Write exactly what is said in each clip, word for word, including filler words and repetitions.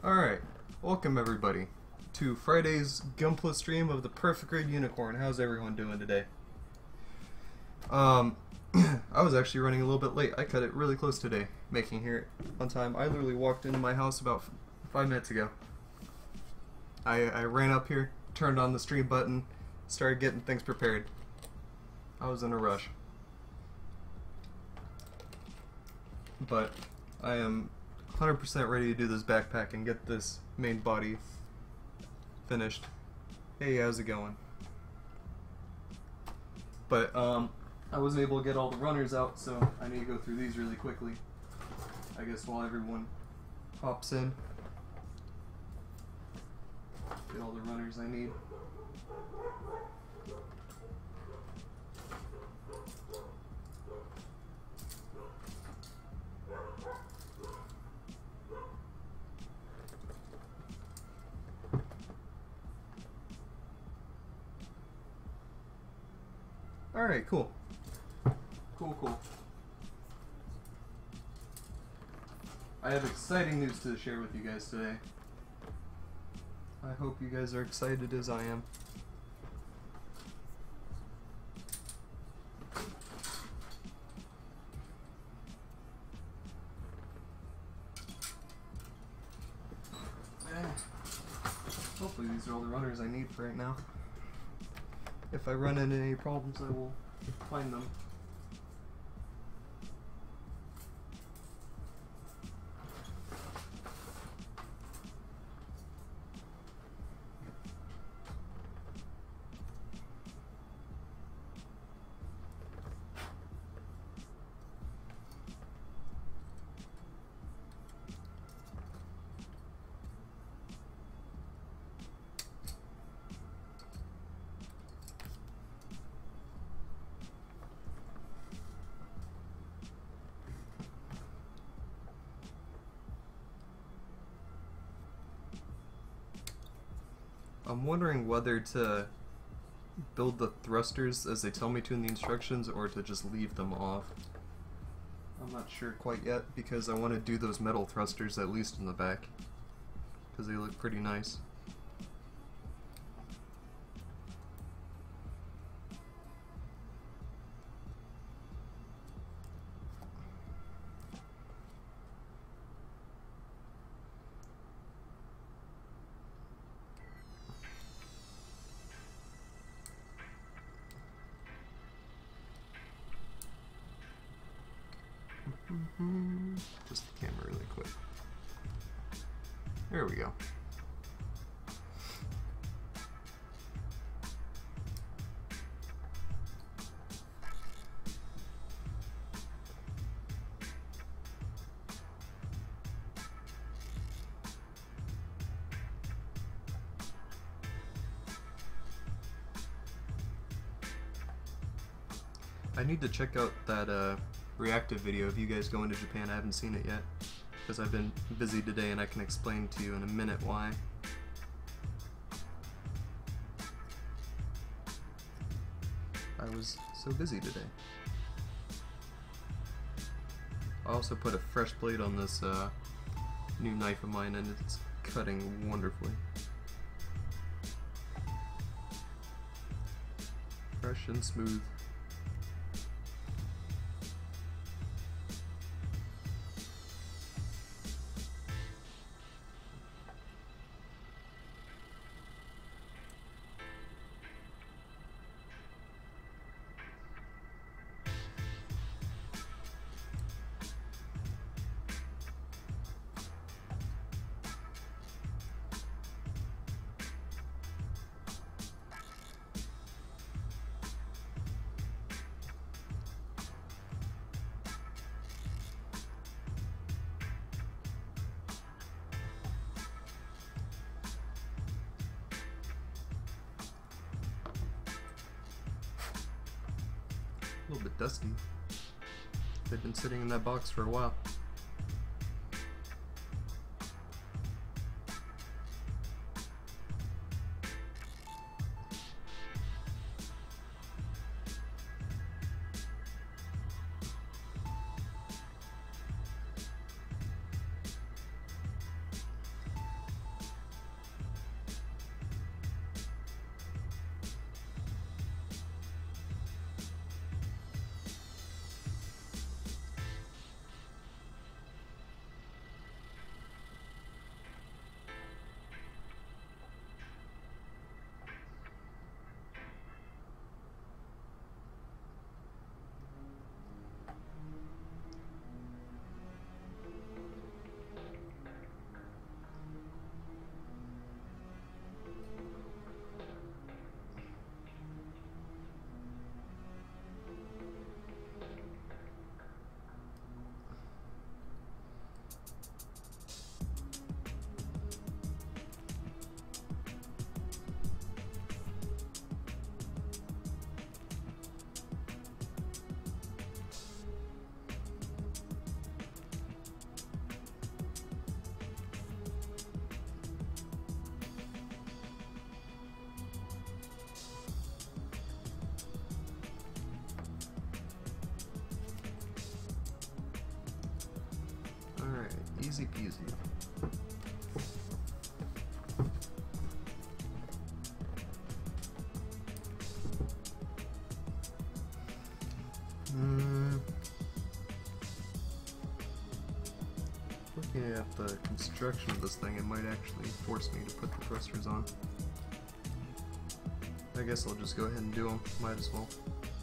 Alright, welcome everybody to Friday's Gunpla stream of the Perfect Grade Unicorn. How's everyone doing today? Um, I was actually running a little bit late. I cut it really close today, making here on time. I literally walked into my house about five minutes ago. I, I ran up here, turned on the stream button, started getting things prepared. I was in a rush. But I am one hundred percent ready to do this backpack and get this main body finished. Hey, how's it going? But um, I wasn't able to get all the runners out, so I need to go through these really quickly. I guess while everyone hops in. Get all the runners I need. Alright, cool. Cool, cool. I have exciting news to share with you guys today. I hope you guys are excited as I am. Eh. Hopefully these are all the runners I need for right now. If I run into any problems, I will find them. I'm wondering whether to build the thrusters as they tell me to in the instructions or to just leave them off. I'm not sure quite yet because I want to do those metal thrusters at least in the back because they look pretty nice. Just the camera really quick. There we go. I need to check out that uh, reactive video of you guys going to Japan. I haven't seen it yet because I've been busy today, and I can explain to you in a minute why. I was so busy today. I also put a fresh blade on this uh, new knife of mine, and it's cutting wonderfully. Fresh and smooth. A little bit dusty. They've been sitting in that box for a while. Easy peasy. Hmm. Looking at the construction of this thing, it might actually force me to put the thrusters on. I guess I'll just go ahead and do them. Might as well.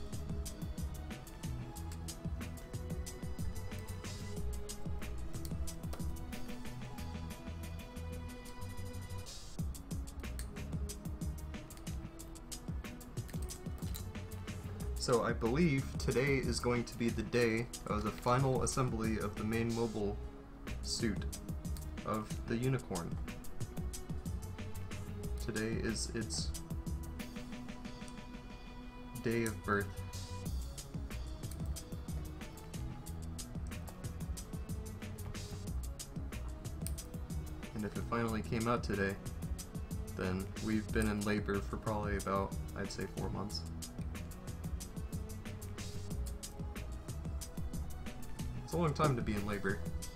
So I believe today is going to be the day of the final assembly of the main mobile suit of the Unicorn. Today is its day of birth. And if it finally came out today, then we've been in labor for probably about, I'd say, four months. It's a long time to be in labor.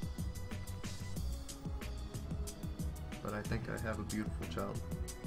But I think I have a beautiful child.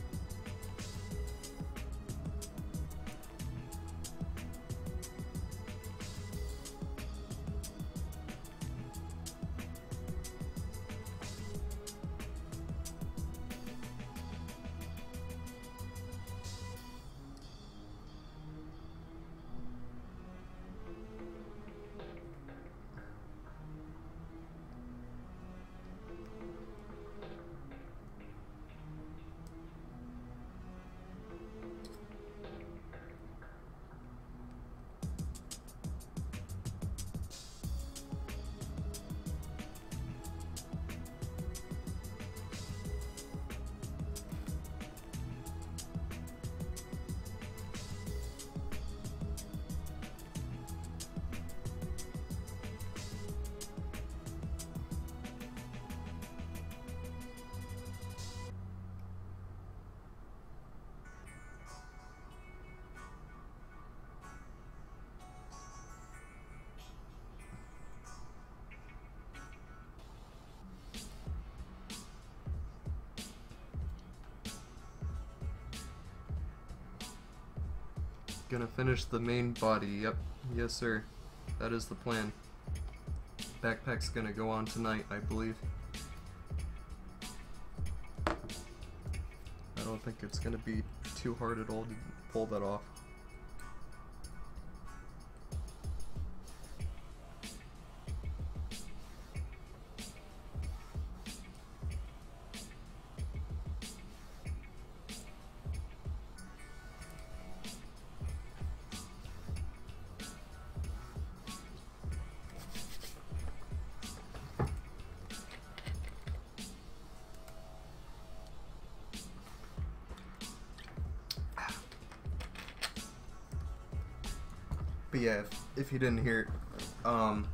Gonna finish the main body, yep, yes sir, that is the plan. Backpack's gonna go on tonight, I believe. I don't think it's gonna be too hard at all to pull that off. But yeah, if, if you didn't hear it, um,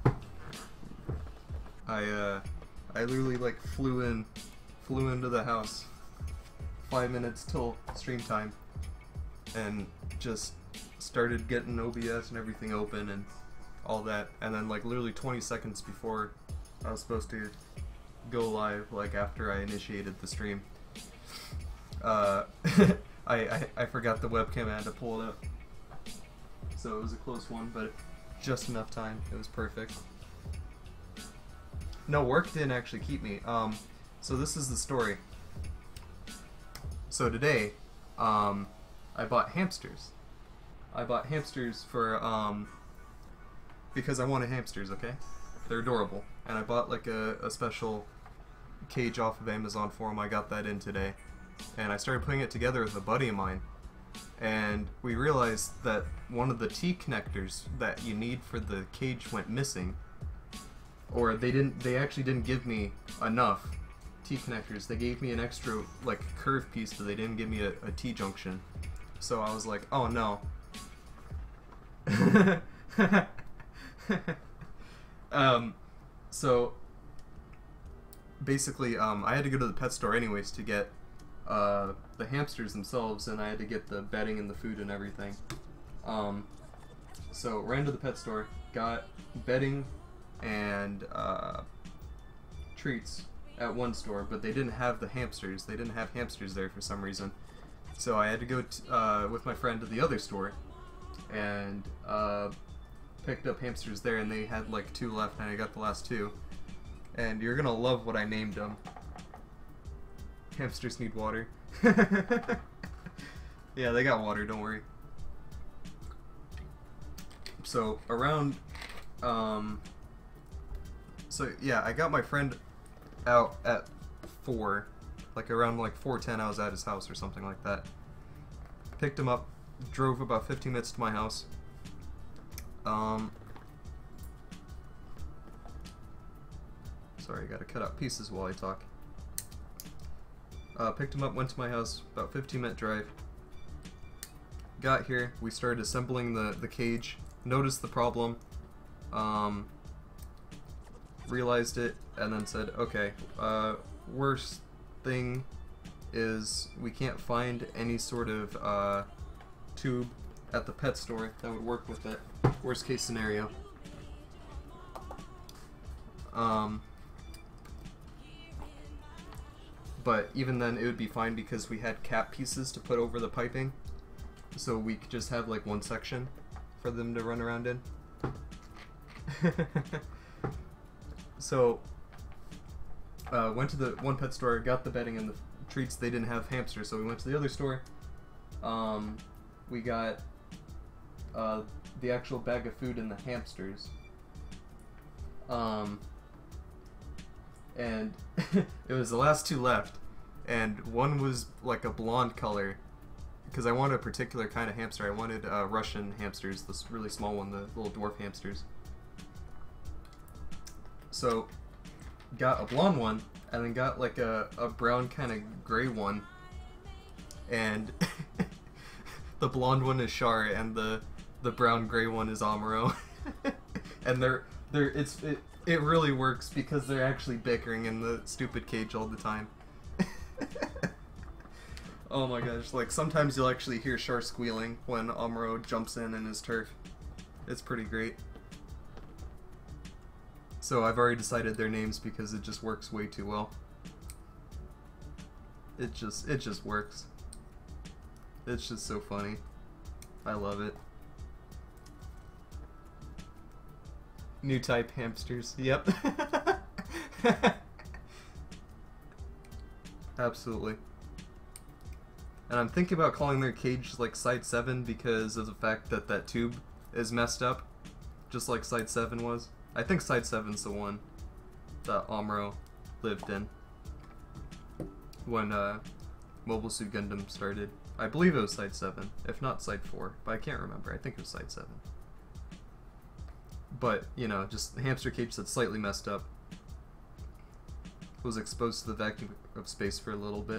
I, uh, I literally, like, flew in, flew into the house five minutes till stream time, and just started getting O B S and everything open and all that, and then, like, literally twenty seconds before I was supposed to go live, like, after I initiated the stream, uh, I, I, I forgot the webcam, I had to pull it up. So it was a close one, but just enough time. It was perfect. No, work didn't actually keep me. Um, so this is the story. So today, um, I bought hamsters. I bought hamsters for, um, because I wanted hamsters, okay? They're adorable. And I bought like a, a special cage off of Amazon for them. I got that in today. And I started putting it together with a buddy of mine. And we realized that one of the T connectors that you need for the cage went missing, or they didn't. They actually didn't give me enough T connectors. They gave me an extra like curve piece, but they didn't give me a, a T junction. So I was like, oh no. um, so basically, um, I had to go to the pet store anyways to get uh, the hamsters themselves, and I had to get the bedding and the food and everything. Um, so ran to the pet store, got bedding and uh, treats at one store, but they didn't have the hamsters. They didn't have hamsters there for some reason. So I had to go t uh, with my friend to the other store and uh, picked up hamsters there, and they had like two left, and I got the last two. And you're gonna love what I named them. Hamsters need water. Yeah, they got water, don't worry. So around, um, so yeah, I got my friend out at four, like around like four ten. I was at his house or something like that. Picked him up, drove about fifteen minutes to my house. Um, sorry, I gotta cut out pieces while I talk. Uh, picked him up, went to my house, about fifteen minute drive. Got here, we started assembling the, the cage, noticed the problem, um, realized it, and then said, okay, uh, worst thing is we can't find any sort of uh, tube at the pet store that would work with it. Worst case scenario. Um, but even then it would be fine because we had cap pieces to put over the piping, so we could just have like one section for them to run around in. So uh, went to the one pet store, got the bedding and the treats. They didn't have hamsters, so we went to the other store. Um, we got uh, the actual bag of food and the hamsters. Um, and it was the last two left, and one was like a blonde color, because I wanted a particular kind of hamster. I wanted uh, Russian hamsters, this really small one, the little dwarf hamsters. So got a blonde one, and then got like a, a brown kind of gray one, and the blonde one is Char, and the the brown gray one is Amuro. And they're they're it's it, it really works because they're actually bickering in the stupid cage all the time. Oh my gosh, like sometimes you'll actually hear Char squealing when Amuro jumps in in his turf. It's pretty great. So I've already decided their names because it just works way too well. It just it just works. It's just so funny. I love it. New type hamsters. Yep. Absolutely. And I'm thinking about calling their cage like Side seven because of the fact that that tube is messed up, just like Side seven was. I think Side seven's the one that Amuro lived in when uh, Mobile Suit Gundam started. I believe it was Side seven, if not Side four, but I can't remember. I think it was Side seven. But, you know, just the hamster cage that's slightly messed up. Was exposed to the vacuum of space for a little bit.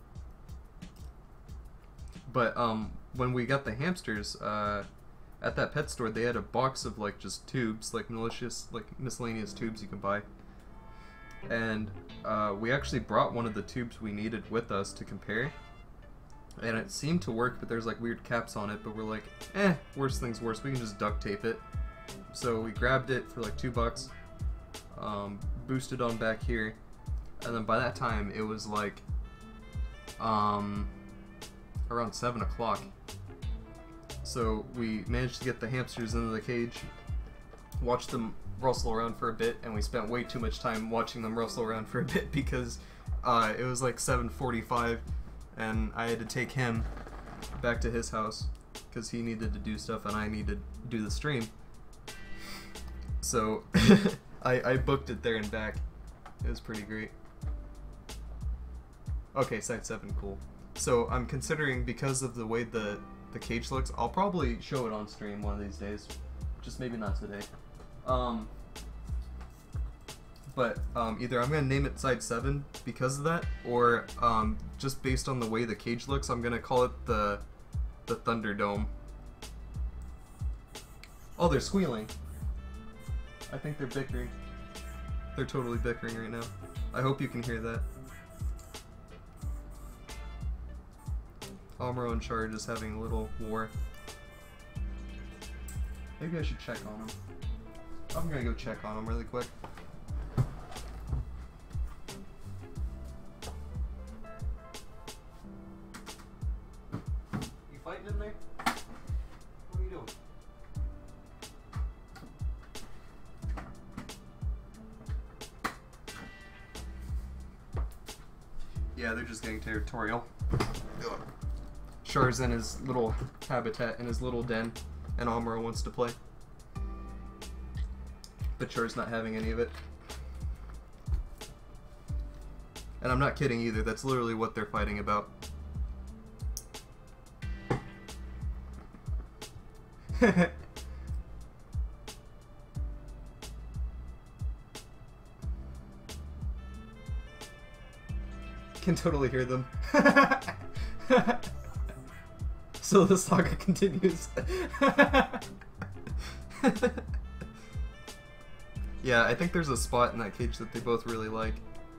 But um, when we got the hamsters, uh, at that pet store, they had a box of like just tubes, like malicious, like miscellaneous tubes you can buy. And uh, we actually brought one of the tubes we needed with us to compare. And it seemed to work, but there's like weird caps on it. But we're like, eh, worst things worse. We can just duct tape it. So we grabbed it for like two bucks, um, boosted on back here, and then by that time it was like um, around seven o'clock. So we managed to get the hamsters into the cage, watched them rustle around for a bit, and we spent way too much time watching them rustle around for a bit because uh, it was like seven forty-five, and I had to take him back to his house because he needed to do stuff and I needed to do the stream. So I, I booked it there and back. It was pretty great. Okay, Side seven, cool. So I'm considering, because of the way the, the cage looks, I'll probably show it on stream one of these days. Just maybe not today. Um, but um, either I'm going to name it Side seven because of that, or um, just based on the way the cage looks, I'm going to call it the, the Thunderdome. Oh, they're squealing. I think they're bickering. They're totally bickering right now. I hope you can hear that. Amuro and Char are just having a little war. Maybe I should check on them. I'm gonna go check on them really quick. Yeah, they're just getting territorial. Char's in his little habitat, in his little den, and Amuro wants to play. But Char's not having any of it. And I'm not kidding either, that's literally what they're fighting about. Can totally hear them. So the saga continues. Yeah, I think there's a spot in that cage that they both really like.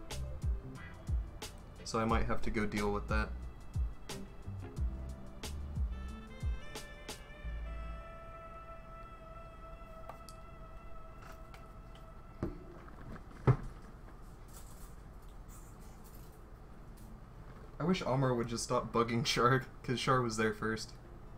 So I might have to go deal with that. I wish Amuro would just stop bugging Char, because Char was there first.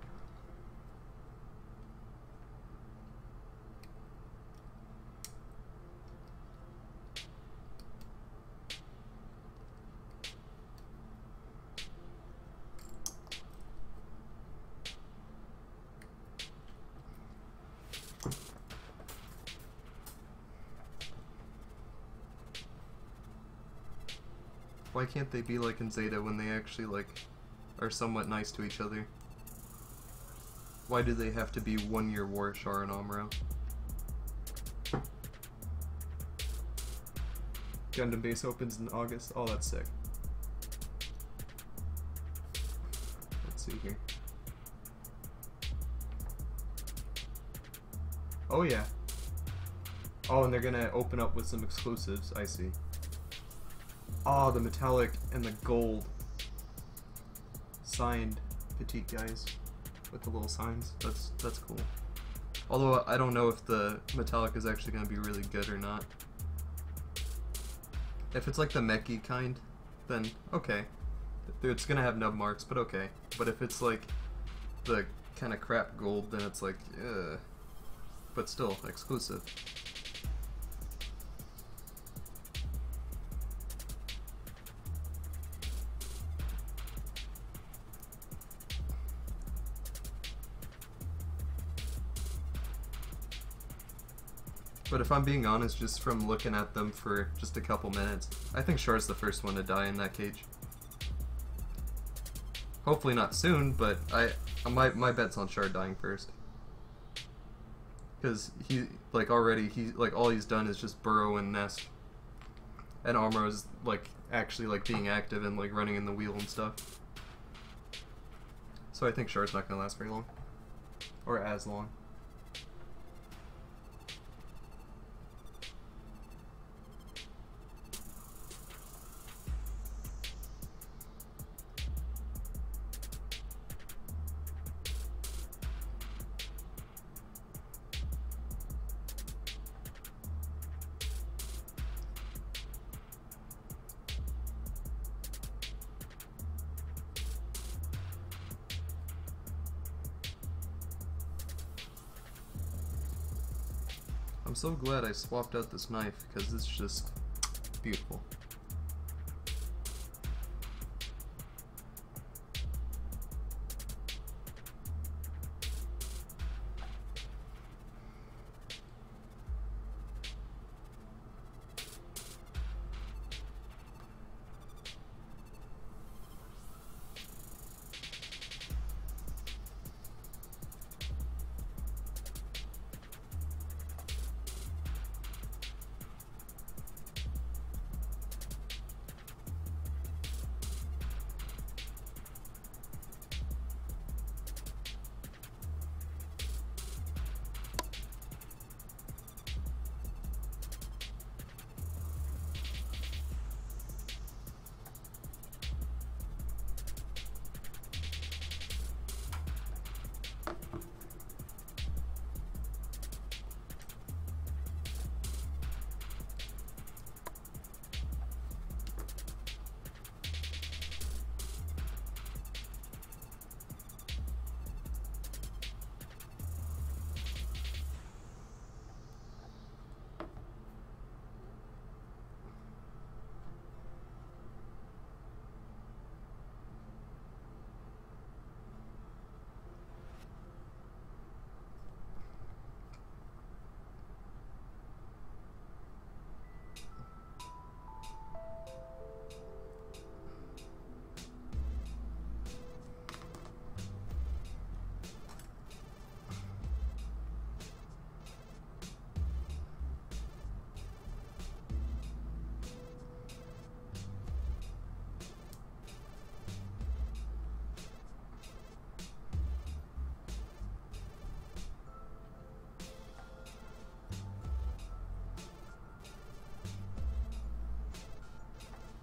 Why can't they be like in Zeta when they actually, like, are somewhat nice to each other? Why do they have to be one-year war, Char and Amuro? Gundam base opens in August. Oh, that's sick. Let's see here. Oh, yeah. Oh, and they're gonna open up with some exclusives. I see. Oh, the metallic and the gold signed petite guys with the little signs. That's that's cool. Although I don't know if the metallic is actually going to be really good or not. If it's like the mechy kind, then okay. It's going to have nub marks, but okay. But if it's like the kind of crap gold, then it's like, ugh. But still, exclusive. But if I'm being honest, just from looking at them for just a couple minutes, I think Char's the first one to die in that cage. Hopefully not soon, but I my my bet's on Char dying first. Because he, like, already, he, like, all he's done is just burrow and nest. And Amuro's, like, actually, like, being active and, like, running in the wheel and stuff. So I think Char's not gonna last very long. Or as long. I'm so glad I swapped out this knife, because it's just beautiful.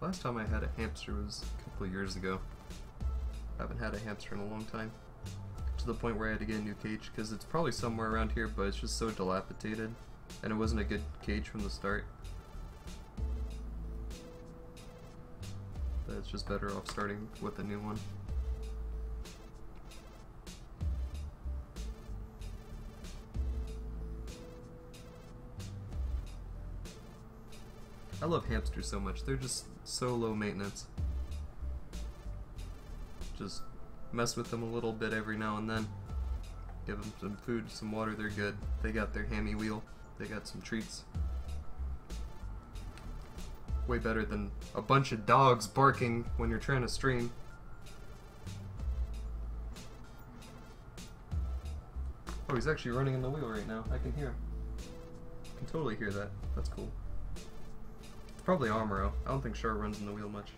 Last time I had a hamster was a couple of years ago. I haven't had a hamster in a long time. To the point where I had to get a new cage, because it's probably somewhere around here, but it's just so dilapidated. And it wasn't a good cage from the start. That it's just better off starting with a new one. I love hamsters so much. They're just so low maintenance. Just mess with them a little bit every now and then. Give them some food, some water, they're good. They got their hammy wheel. They got some treats. Way better than a bunch of dogs barking when you're trying to stream. Oh, he's actually running in the wheel right now. I can hear him. I can totally hear that. That's cool. It's probably Amuro. I don't think Char runs in the wheel much.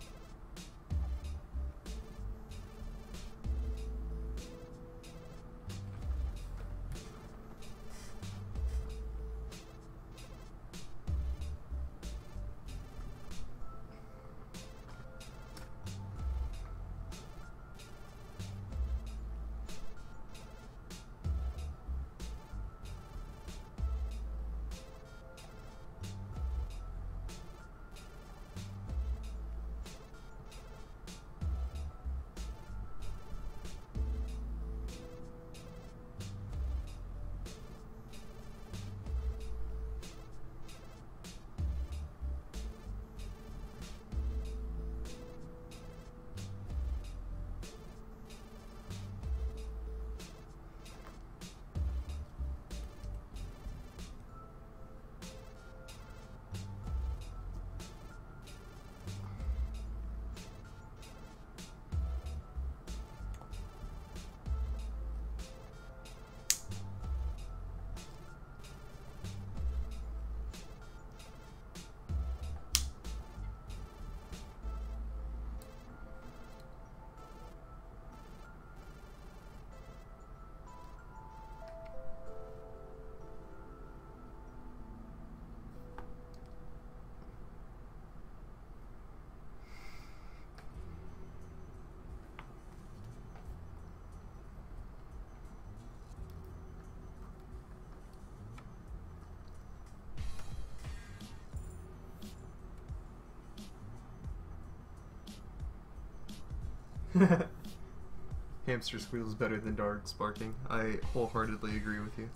Hamster squeal is better than dogs barking. I wholeheartedly agree with you.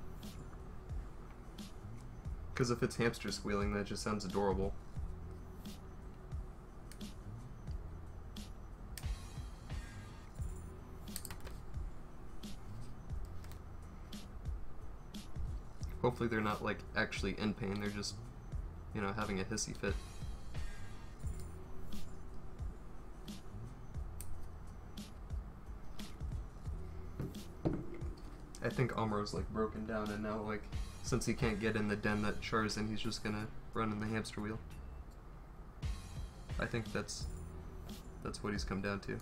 Because if it's hamster squealing, that just sounds adorable. Hopefully they're not, like, actually in pain, they're just, you know, having a hissy fit. I think Amuro's like broken down, and now, like, since he can't get in the den that Char's in, he's just gonna run in the hamster wheel. I think that's that's what he's come down to.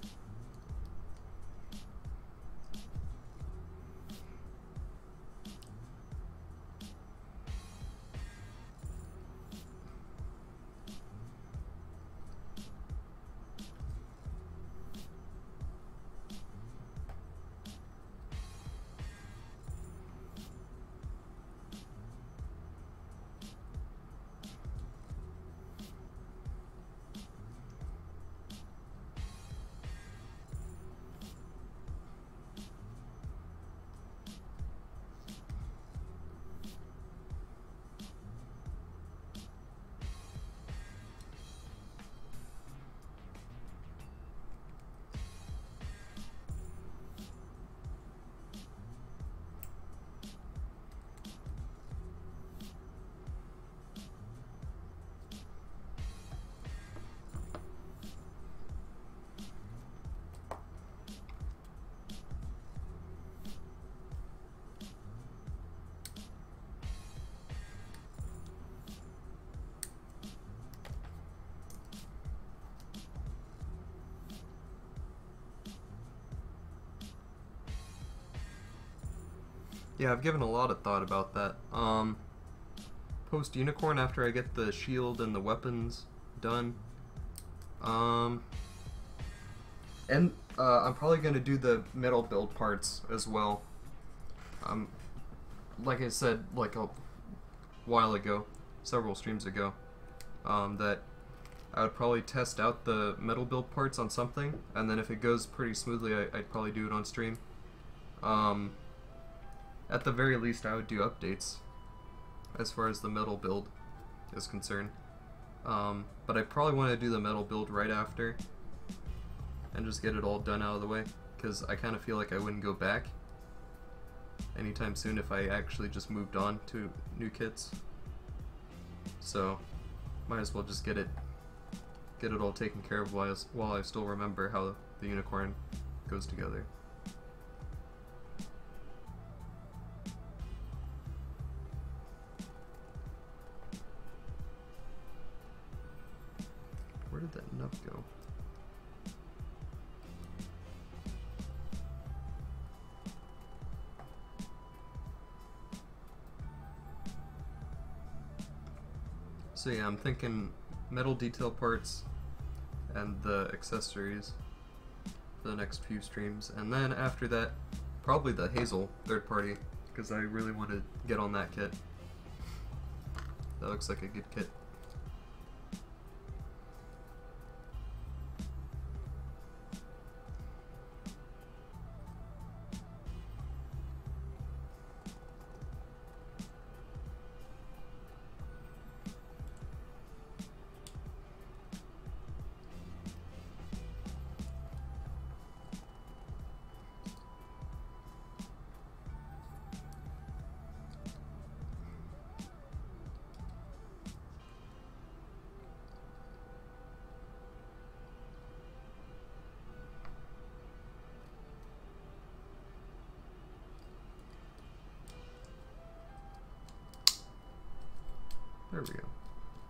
Yeah, I've given a lot of thought about that. Um, post Unicorn, after I get the shield and the weapons done, Um, and uh, I'm probably gonna do the metal build parts as well. Um, like I said, like a while ago, several streams ago, um, that I would probably test out the metal build parts on something, and then if it goes pretty smoothly, I, I'd probably do it on stream. Um, at the very least, I would do updates as far as the metal build is concerned. Um, but I probably want to do the metal build right after and just get it all done out of the way, because I kind of feel like I wouldn't go back anytime soon if I actually just moved on to new kits. So might as well just get it get it all taken care of while, while I still remember how the unicorn goes together. Where did that nub go? So yeah, I'm thinking metal detail parts and the accessories for the next few streams, and then after that, probably the Hazel third party, because I really want to get on that kit. That looks like a good kit. There we go.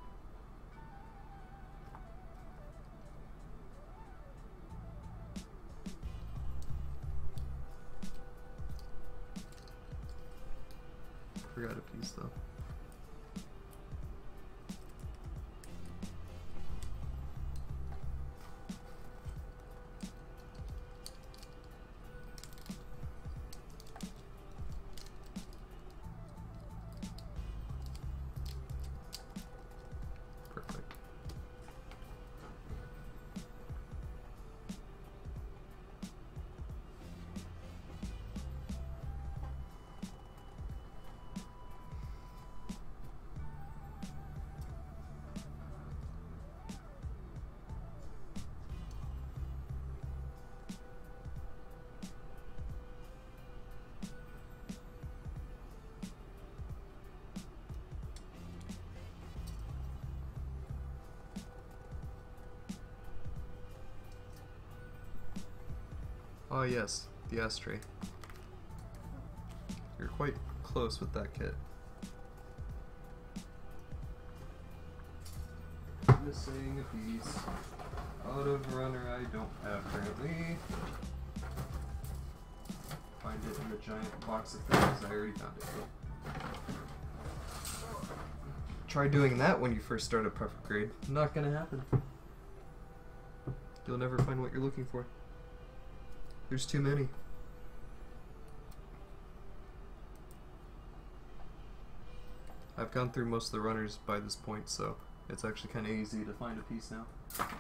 Forgot a piece though. Perfect. Oh yes, the ashtray. You're quite close with that kit. Missing a piece. Out of runner I don't have currently. Find it in the giant box of things. I already found it. Try doing that when you first start a prep grade. Not gonna happen. You'll never find what you're looking for. There's too many. I've gone through most of the runners by this point, so it's actually kind of easy to find a piece now.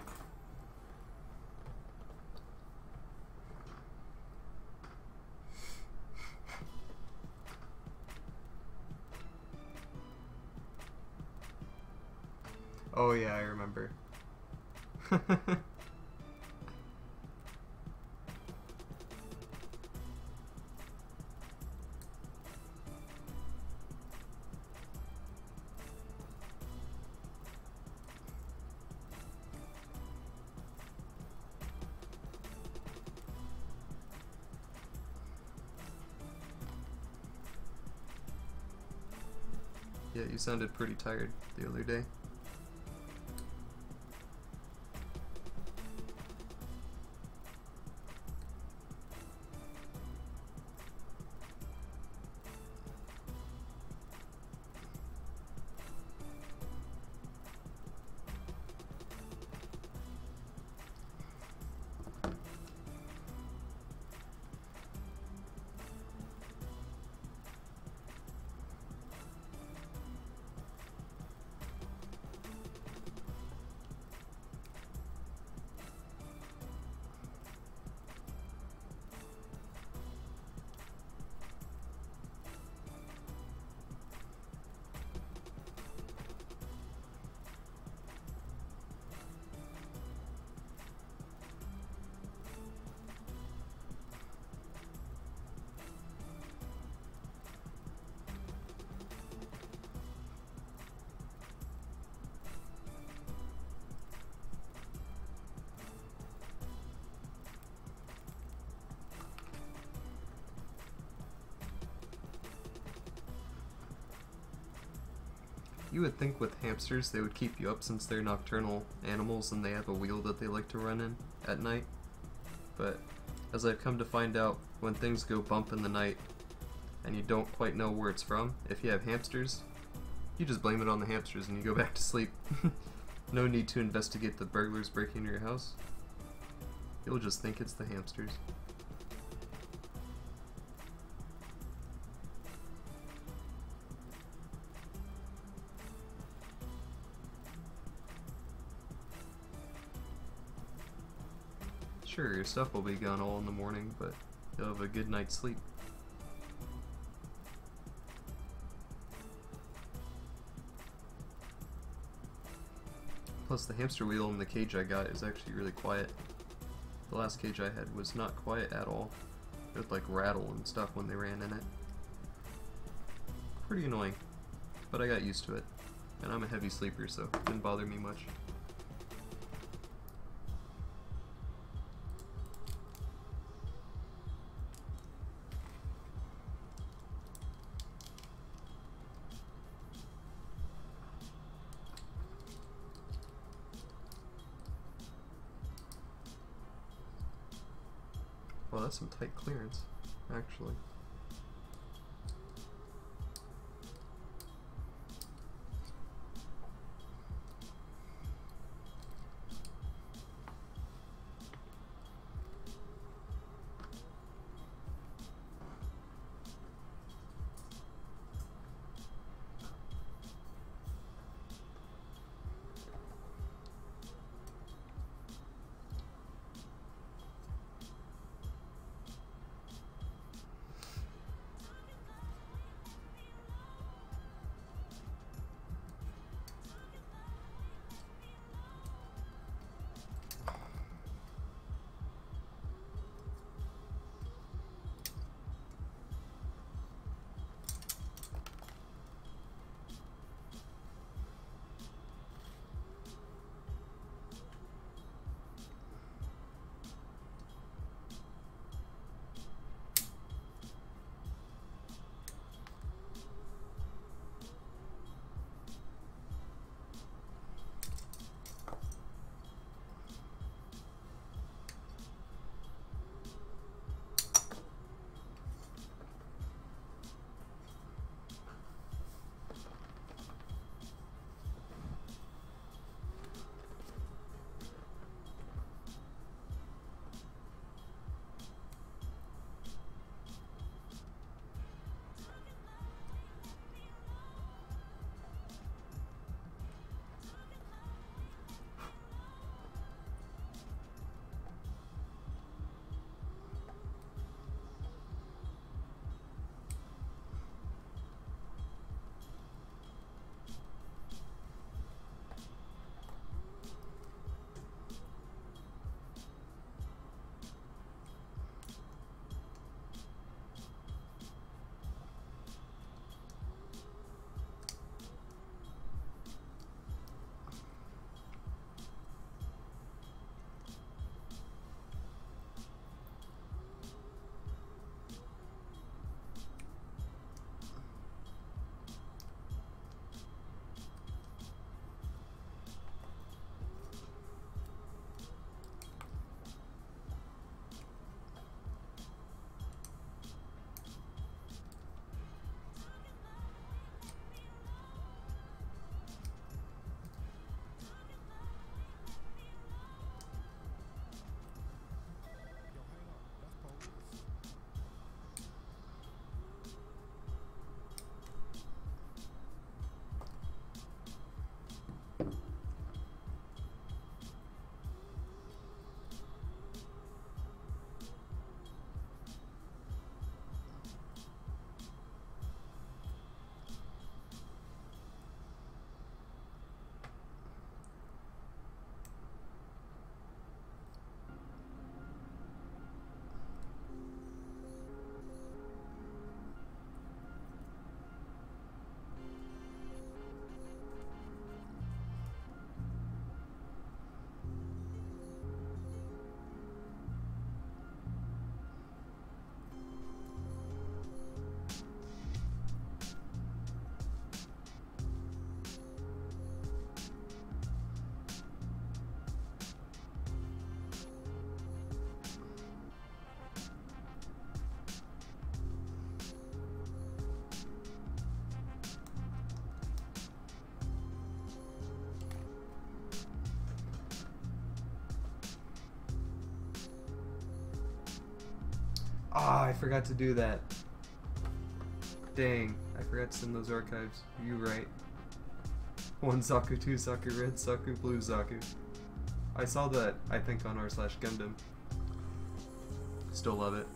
Oh yeah, I remember. Yeah, you sounded pretty tired the other day. You would think with hamsters they would keep you up since they're nocturnal animals and they have a wheel that they like to run in at night. But as I've come to find out, when things go bump in the night and you don't quite know where it's from, if you have hamsters, you just blame it on the hamsters and you go back to sleep. No need to investigate the burglars breaking into your house. You'll just think it's the hamsters. Sure, your stuff will be gone all in the morning, but you'll have a good night's sleep. Plus, the hamster wheel in the cage I got is actually really quiet. The last cage I had was not quiet at all. It would like rattle and stuff when they ran in it. Pretty annoying, but I got used to it. And I'm a heavy sleeper, so it didn't bother me much. Well, that's some tight clearance, actually. Ah, I forgot to do that. Dang, I forgot to send those archives. You right. One Zaku, two Zaku, red Zaku, blue Zaku. I saw that, I think, on r slash Gundam. Still love it.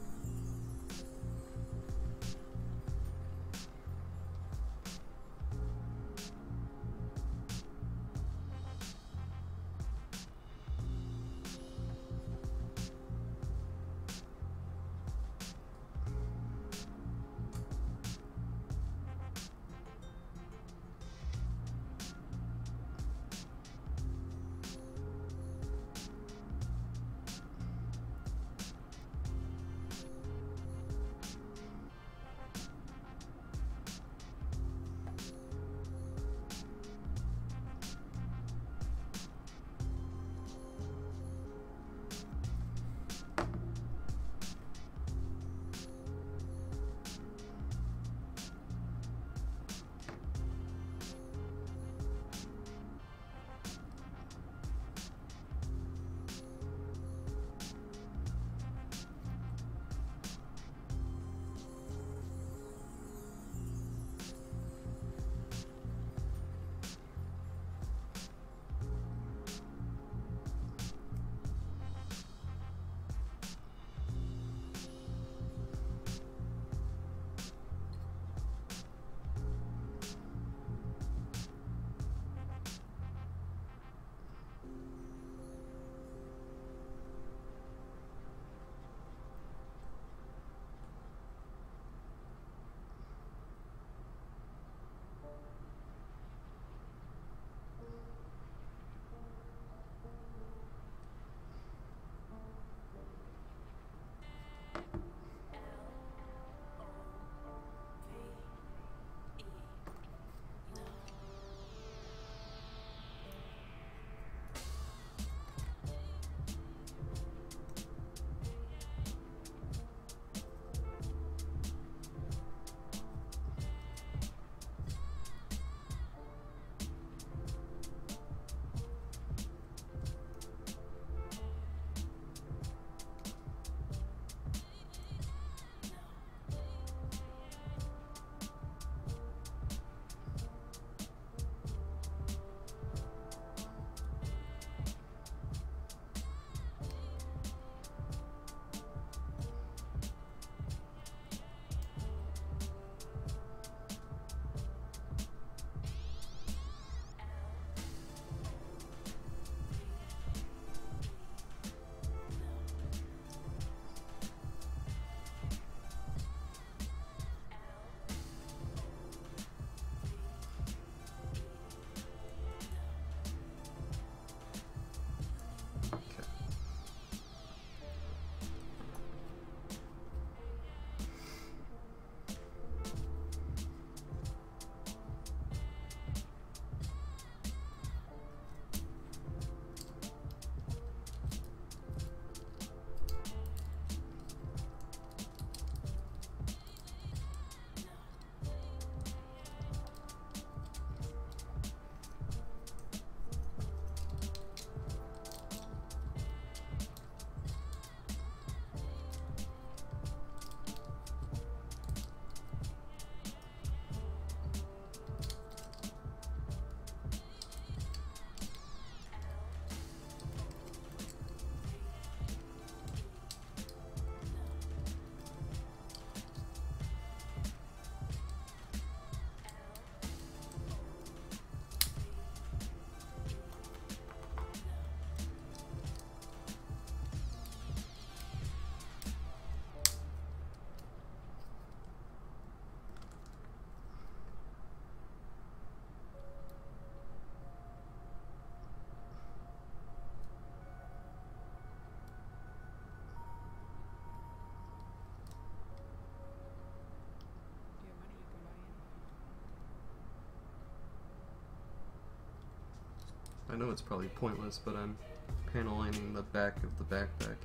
I know it's probably pointless, but I'm panel lining the back of the backpack,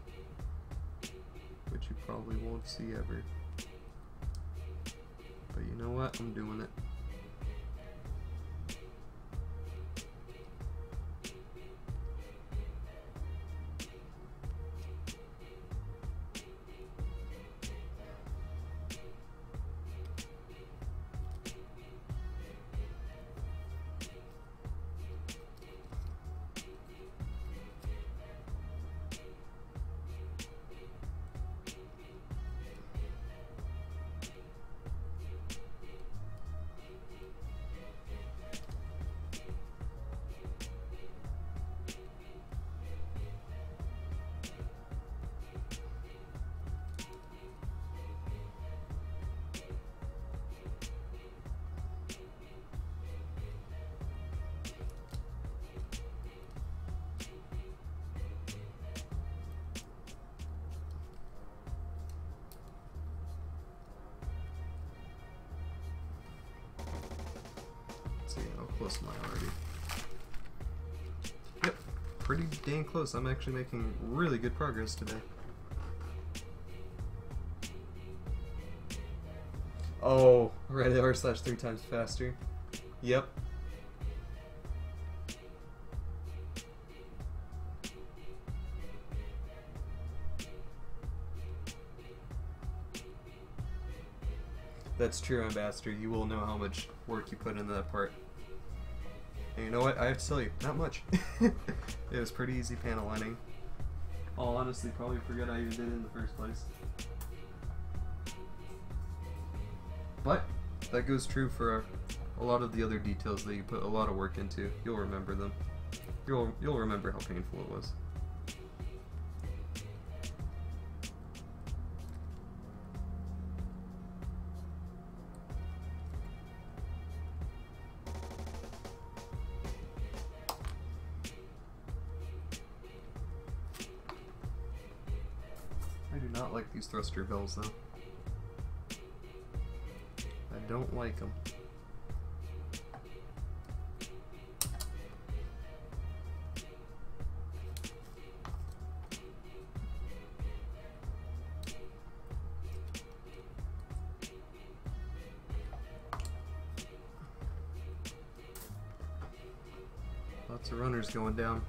which you probably won't see ever. But you know what? I'm doing it. close am I already? Yep, pretty dang close. I'm actually making really good progress today. Oh, right, R slash three times faster. Yep. That's true, Ambassador. You will know how much work you put into that part. And you know what? I have to tell you, not much. It was pretty easy panel lining. I'll honestly probably forget I even did it in the first place. But that goes true for a lot of the other details that you put a lot of work into. You'll remember them. You'll you'll remember how painful it was. I do not like these thruster bells though. I don't like them. Lots of runners going down.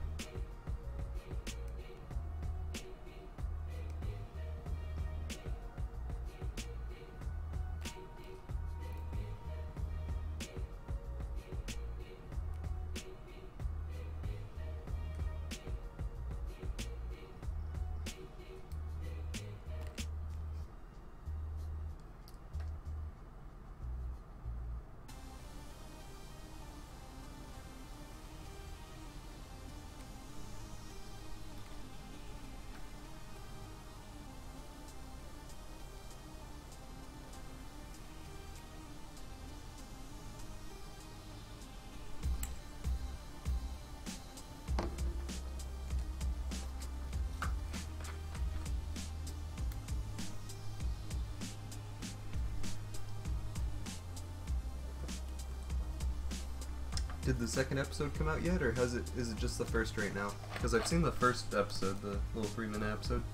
Did the second episode come out yet, or has it? Is it just the first right now? Because I've seen the first episode, the little three-minute episode,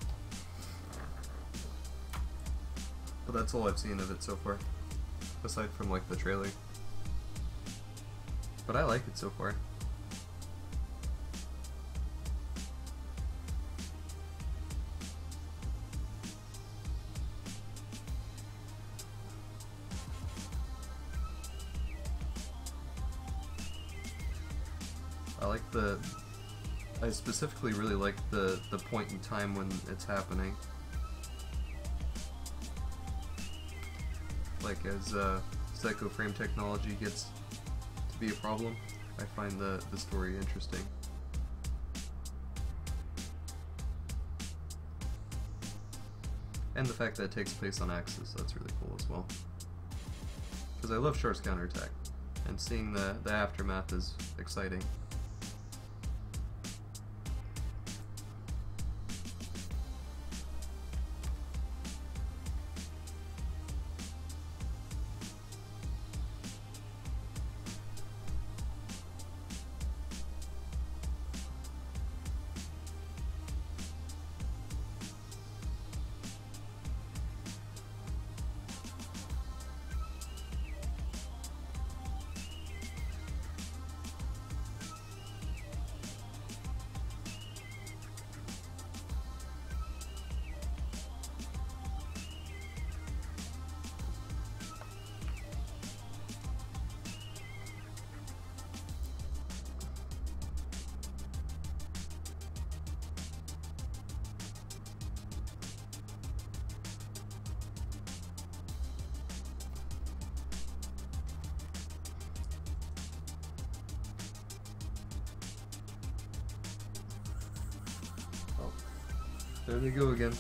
but that's all I've seen of it so far, aside from like the trailer. But I like it so far. I like the, I specifically really like the, the point in time when it's happening. Like as uh, Psycho Frame technology gets to be a problem, I find the, the story interesting. And the fact that it takes place on Axis, that's really cool as well. Because I love Char's counterattack, and seeing the, the aftermath is exciting. There they go again.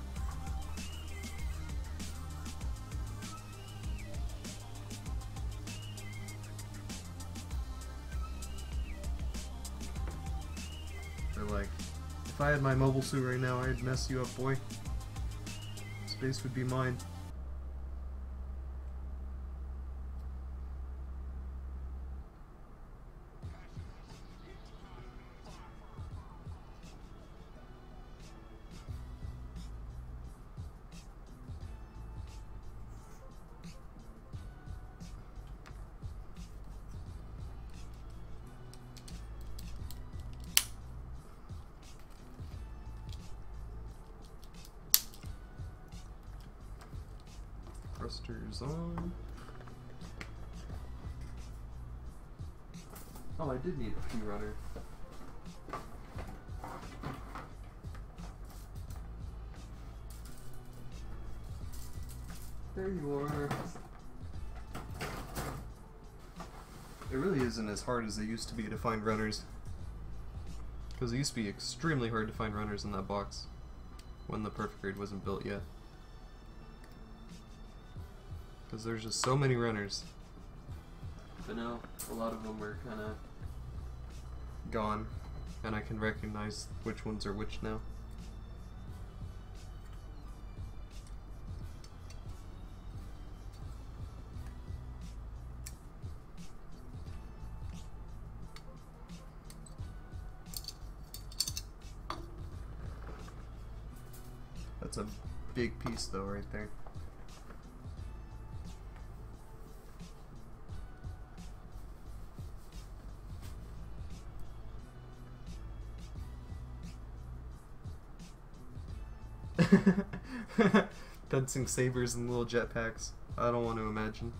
They're like, if I had my mobile suit right now, I'd mess you up, boy. Space would be mine. Thrusters on. Oh, I did need a few runner. There you are. It really isn't as hard as it used to be to find runners. Because it used to be extremely hard to find runners in that box when the perfect grade wasn't built yet. Because there's just so many runners. But now, a lot of them are kind of gone, and I can recognize which ones are which now. That's a big piece though right there. Fencing sabers and little jetpacks. I don't want to imagine.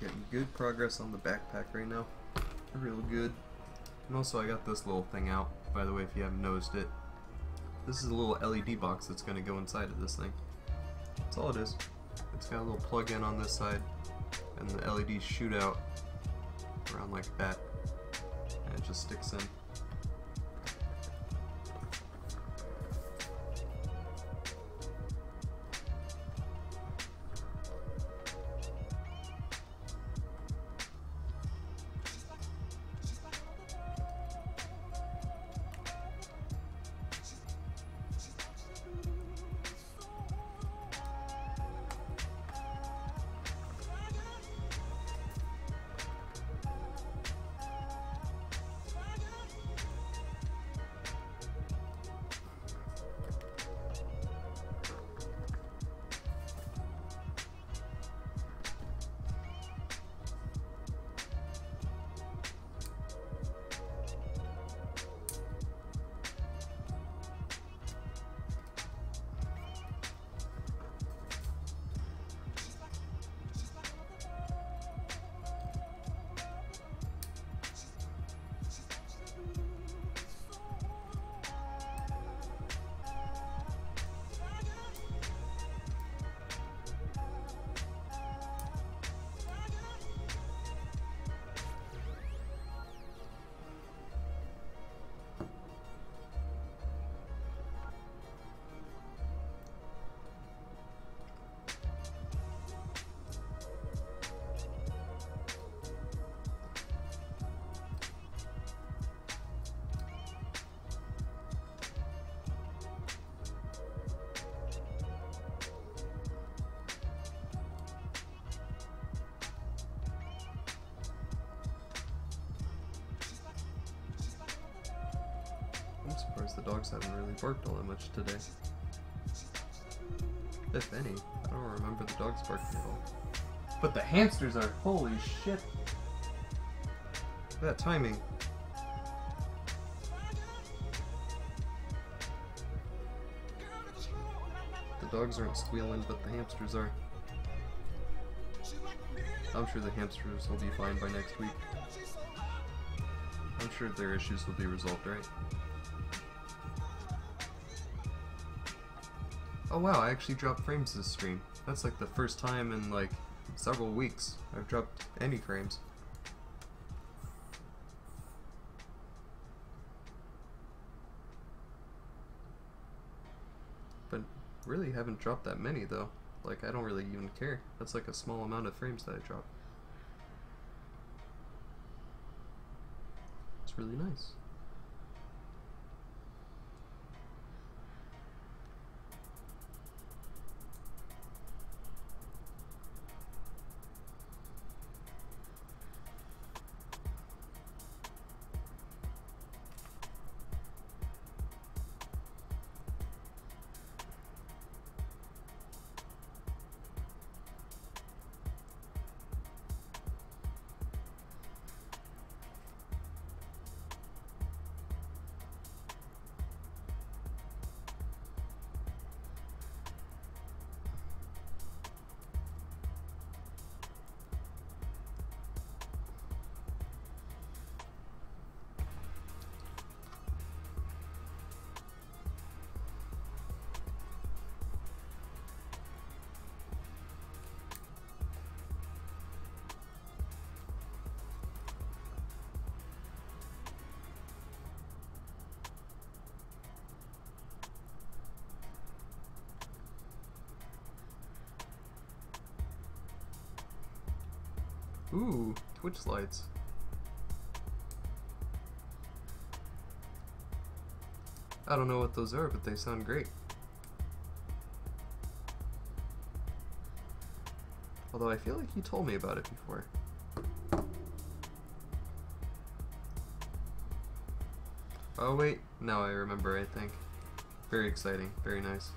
Getting good progress on the backpack right now. Real good. And also I got this little thing out, by the way, if you haven't noticed it. This is a little L E D box that's going to go inside of this thing. That's all it is. It's got a little plug-in on this side, and the L E Ds shoot out around like that, and it just sticks in. I'm surprised the dogs haven't really barked all that much today. If any. I don't remember the dogs barking at all. But the hamsters are, holy shit. That timing. The dogs aren't squealing, but the hamsters are. I'm sure the hamsters will be fine by next week. I'm sure their issues will be resolved, right? Oh wow, I actually dropped frames this stream. That's like the first time in like several weeks I've dropped any frames. But really haven't dropped that many though. Like I don't really even care. That's like a small amount of frames that I drop. It's really nice. Ooh, Twitch slides. I don't know what those are, but they sound great. Although I feel like you told me about it before. Oh wait, now I remember, I think. Very exciting, very nice.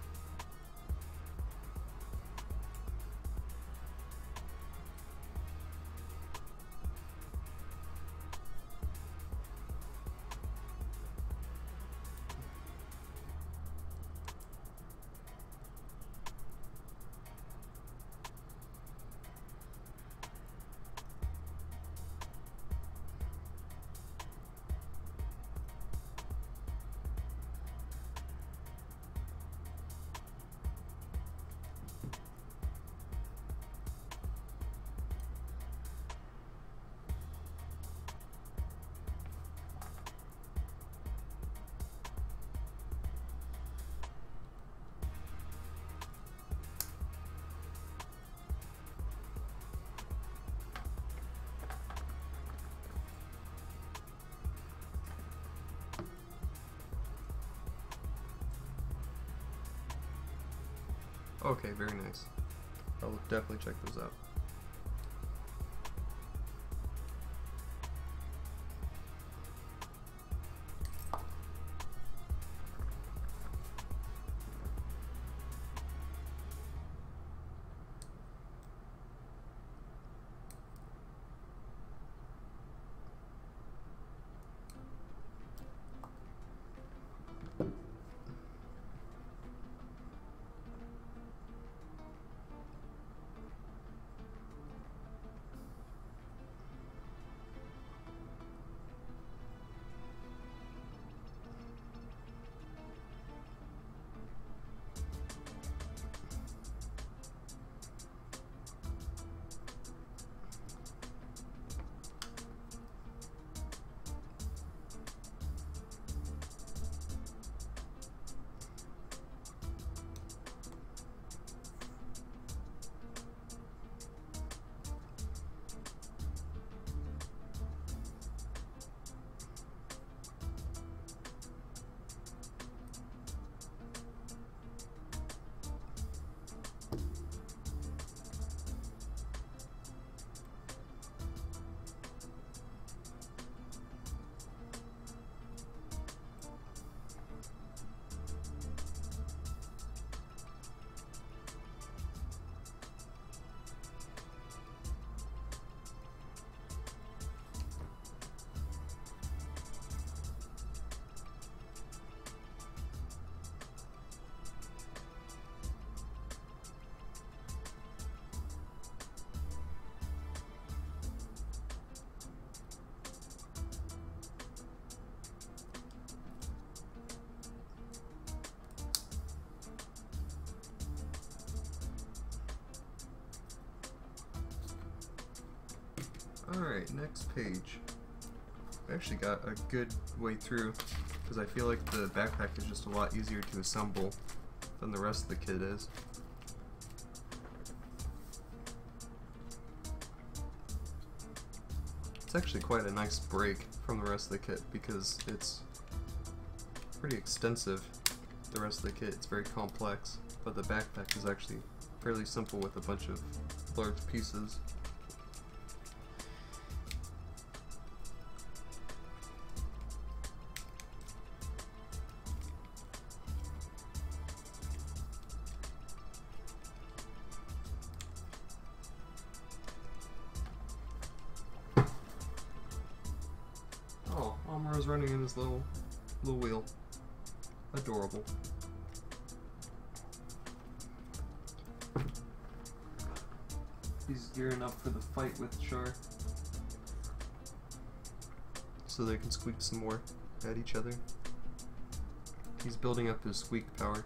Okay, very nice. I'll definitely check those out. Alright, next page. I actually got a good way through because I feel like the backpack is just a lot easier to assemble than the rest of the kit is. It's actually quite a nice break from the rest of the kit because it's pretty extensive. The rest of the kit, it's very complex, but the backpack is actually fairly simple with a bunch of large pieces. Oh, Amuro's running in his little little wheel. Adorable. He's gearing up for the fight with Char. So they can squeak some more at each other. He's building up his squeak power.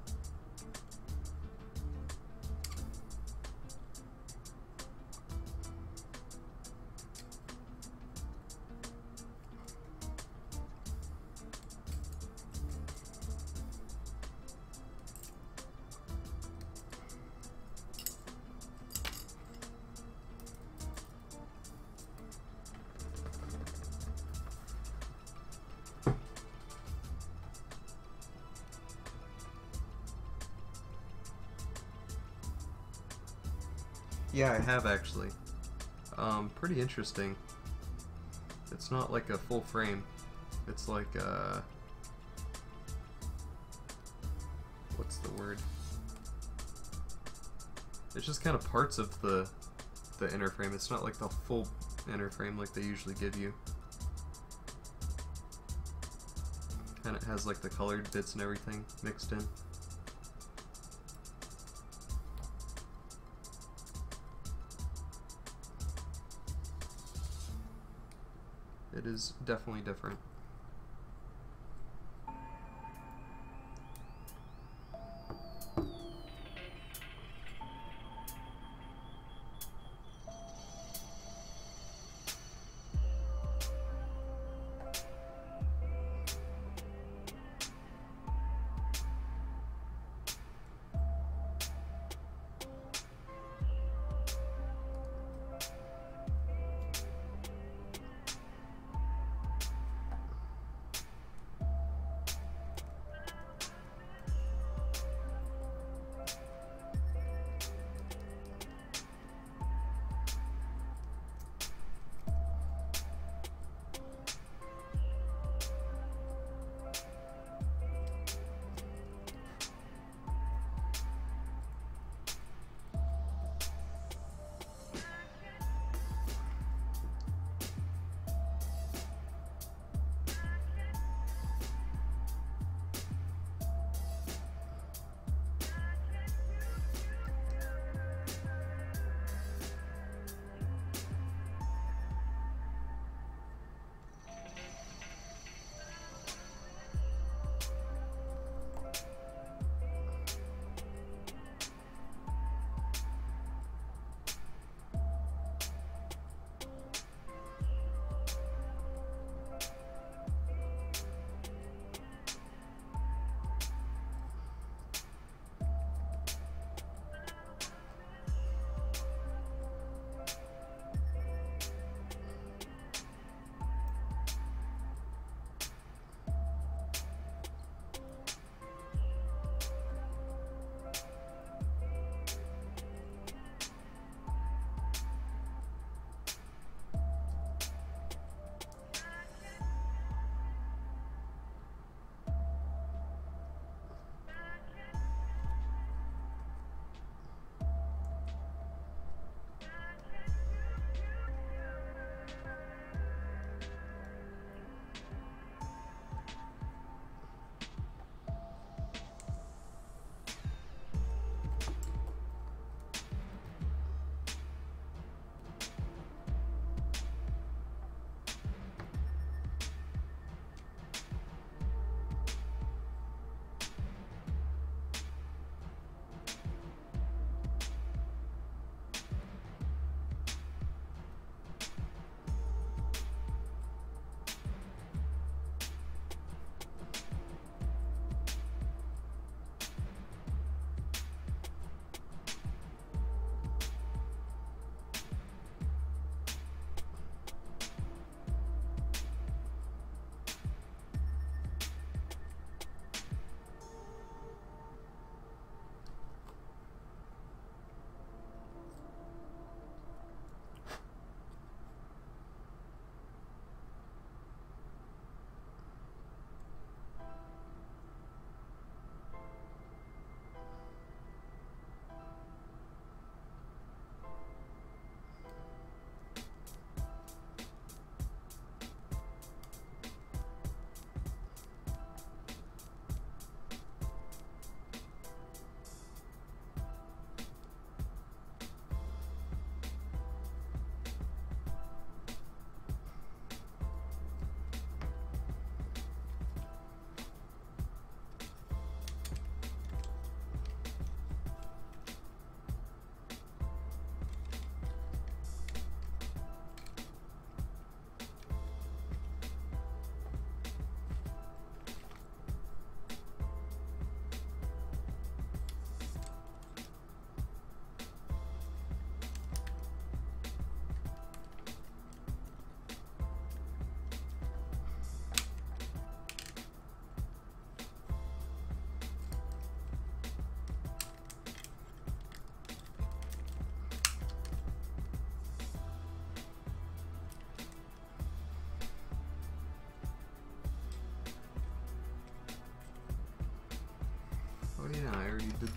Yeah, I have actually. Um, pretty interesting. It's not like a full frame. It's like uh what's the word? It's just kind of parts of the the inner frame. It's not like the full inner frame like they usually give you. And it has like the colored bits and everything mixed in. It is definitely different.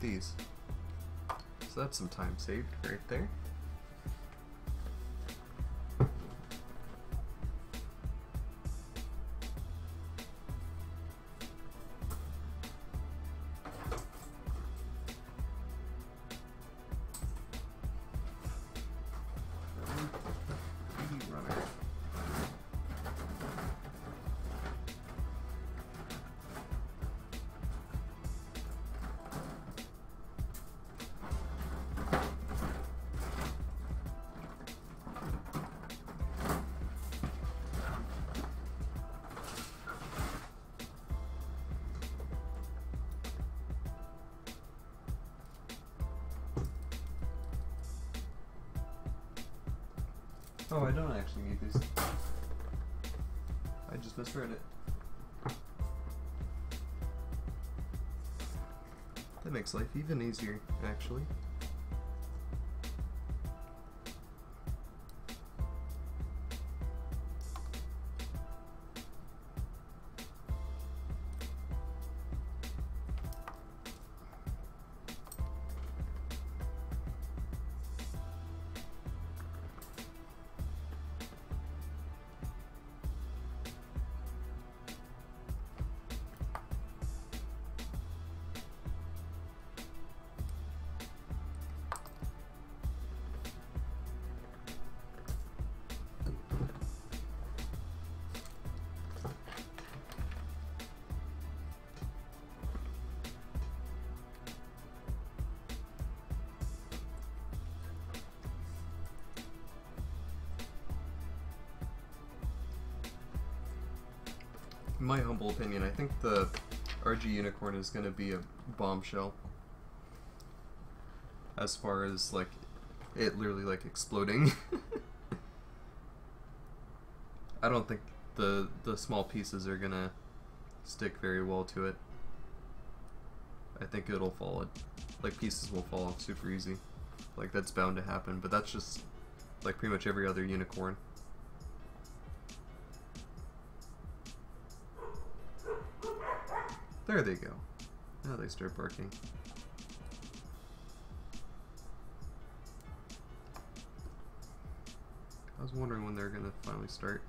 these. So that's some time saved right there. Oh, I don't actually need these. I just misread it. That makes life even easier, actually. In my humble opinion, I think the R G Unicorn is going to be a bombshell. As far as, like, it literally, like, exploding. I don't think the, the small pieces are going to stick very well to it. I think it'll fall, like, pieces will fall off super easy. Like, that's bound to happen, but that's just, like, pretty much every other unicorn. There they go. Now they start barking. I was wondering when they're gonna finally start.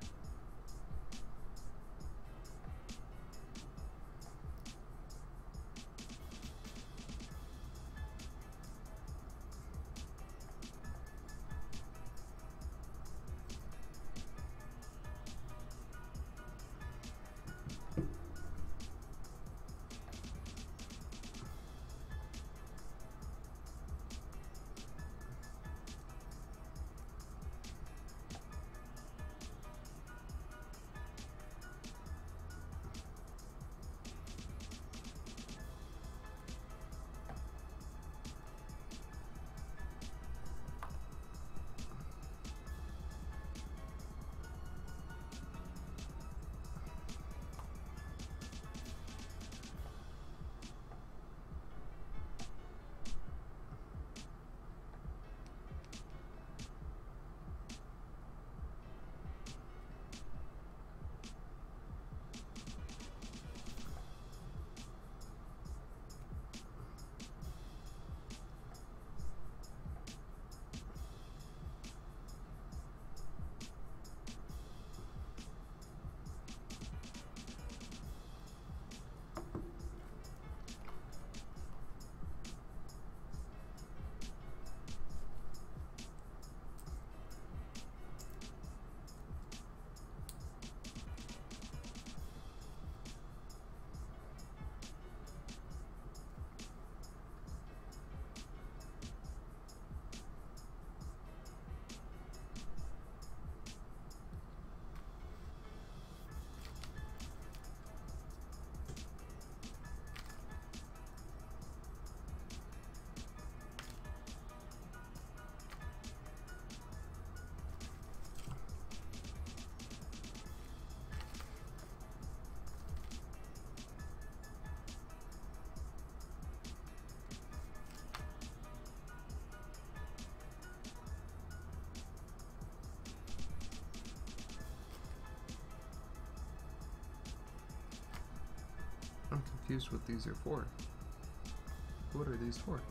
I'm confused what these are for. What are these for?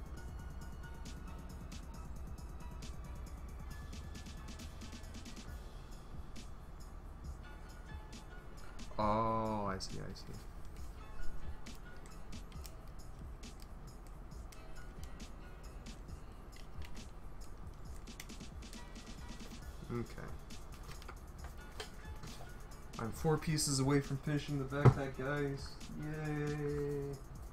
Oh, I see, I see. Okay. I'm four pieces away from finishing the backpack, guys. Yay!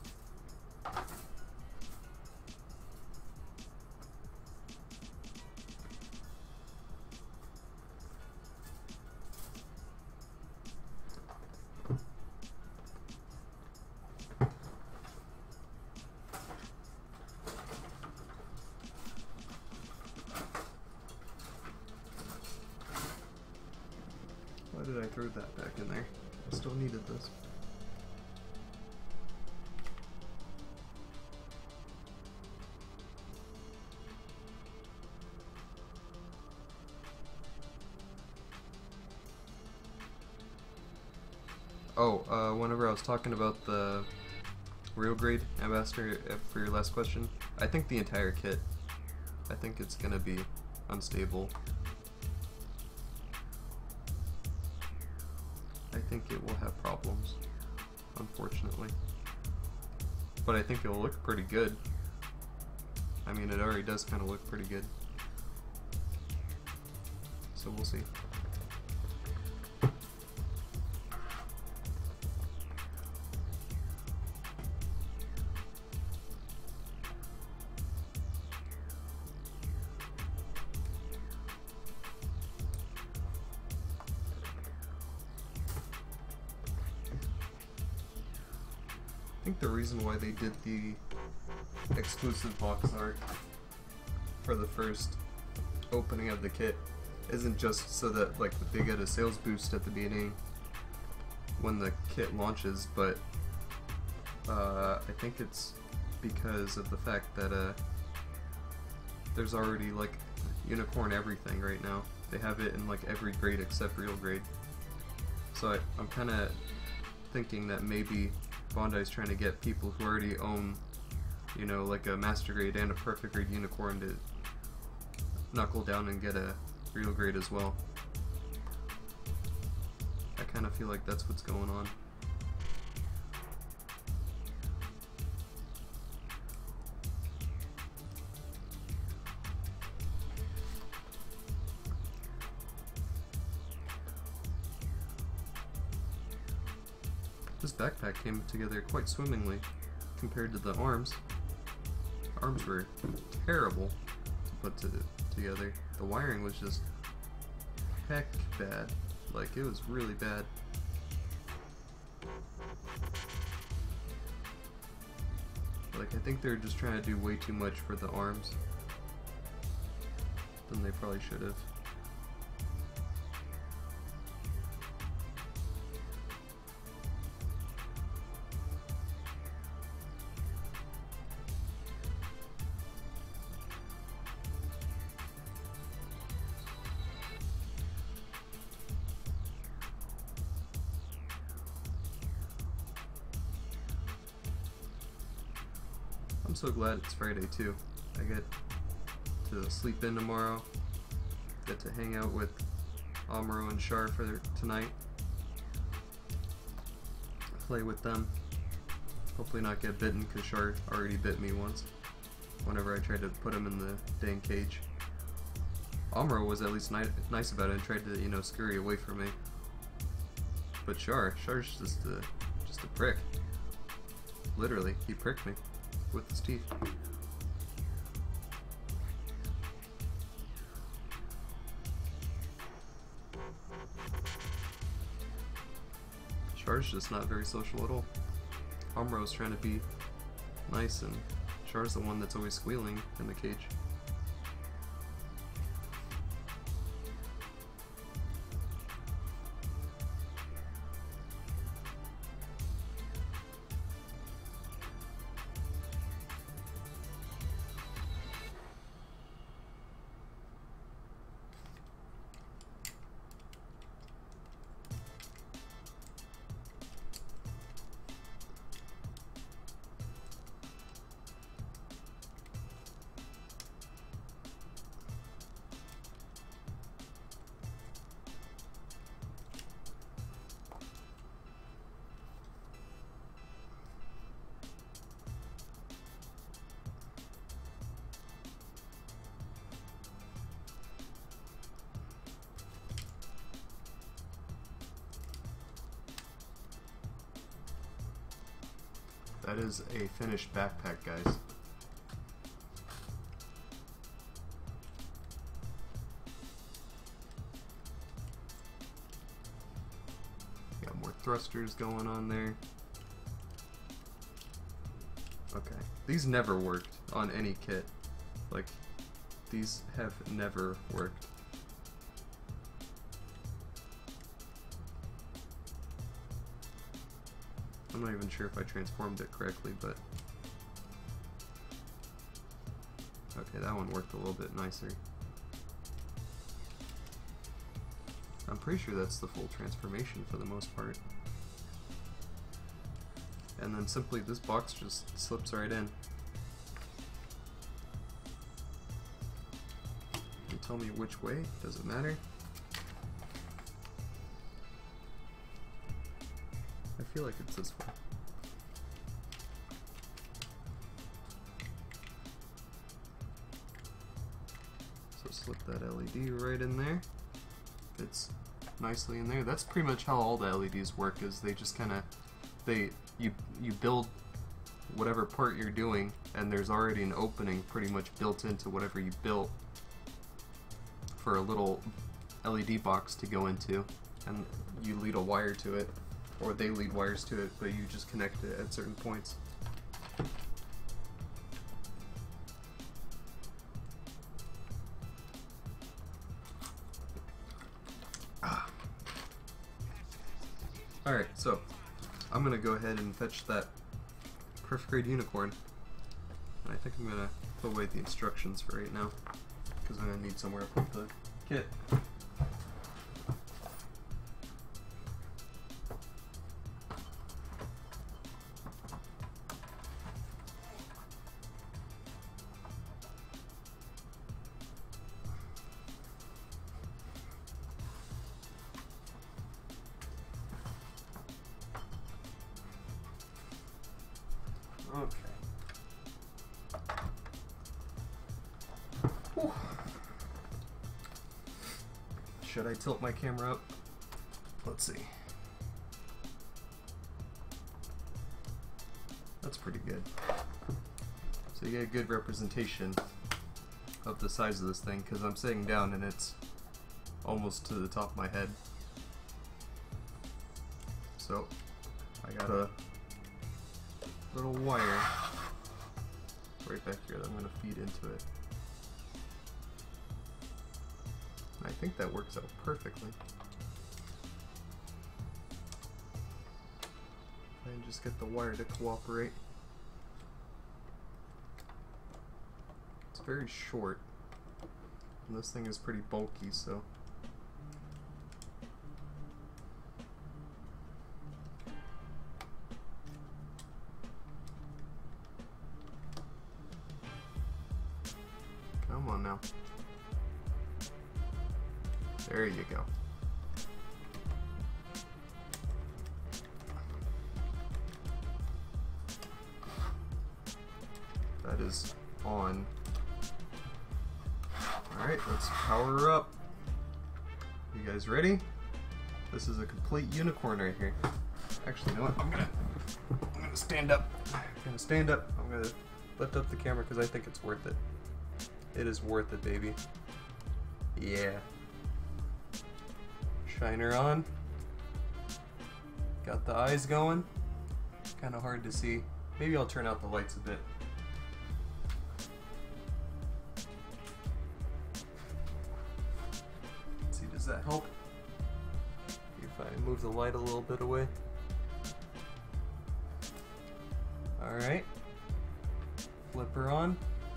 Why did I throw that back in there? I still needed this. Oh, uh, whenever I was talking about the real grade ambassador uh, for your last question, I think the entire kit. I think it's gonna be unstable. I think it will have problems, unfortunately. But I think it'll look pretty good. I mean, it already does kind of look pretty good. So we'll see. I think the reason why they did the exclusive box art for the first opening of the kit isn't just so that like they get a sales boost at the beginning when the kit launches, but uh, I think it's because of the fact that uh, there's already like unicorn everything right now. They have it in like every grade except real grade. So I, I'm kind of thinking that maybe Bandai's trying to get people who already own, you know, like a master grade and a perfect grade unicorn to knuckle down and get a real grade as well. I kind of feel like that's what's going on. This backpack came together quite swimmingly compared to the arms. Arms were terrible to put to, together. The wiring was just heck bad. Like, it was really bad. Like, I think they're just trying to do way too much for the arms than they probably should have. I'm so glad it's Friday too. I get to sleep in tomorrow, get to hang out with Amuro and Char for their, tonight, play with them, hopefully not get bitten because Char already bit me once whenever I tried to put him in the dang cage. Amuro was at least ni nice about it and tried to, you know, scurry away from me. But Char, Char's just a, just a prick. Literally, he pricked me with his teeth. Char's just not very social at all. Amuro's trying to be nice and Char's the one that's always squealing in the cage. That is a finished backpack, guys. Got more thrusters going on there. Okay, these never worked on any kit. Like, these have never worked. I'm not even sure if I transformed it correctly, but... Okay, that one worked a little bit nicer. I'm pretty sure that's the full transformation for the most part. And then simply this box just slips right in. You tell me which way, does it matter? I feel like it's this way. So slip that L E D right in there. Fits nicely in there. That's pretty much how all the L E Ds work, is they just kind of, they, you, you build whatever part you're doing, and there's already an opening pretty much built into whatever you built for a little L E D box to go into, and you lead a wire to it, or they lead wires to it, but you just connect it at certain points. Ah. Alright, so I'm gonna go ahead and fetch that Perfect Grade Unicorn. And I think I'm gonna put away the instructions for right now, because I'm gonna need somewhere to put the kit. Okay. Whew. Should I tilt my camera up? Let's see. That's pretty good. So you get a good representation of the size of this thing, because I'm sitting down and it's almost to the top of my head. So I got a little wire right back here that I'm going to feed into it. And I think that works out perfectly. And just get the wire to cooperate. It's very short, and this thing is pretty bulky, so come on now. There you go. That is on. Alright, let's power her up. You guys ready? This is a complete unicorn right here. Actually, you know what? I'm gonna I'm gonna stand up. I'm gonna stand up. I'm gonna lift up the camera because I think it's worth it. It is worth it, baby. Yeah. Shine her on. Got the eyes going. Kind of hard to see. Maybe I'll turn out the lights a bit. Let's see, does that help? If I move the light a little bit away. Alright. Flip her on.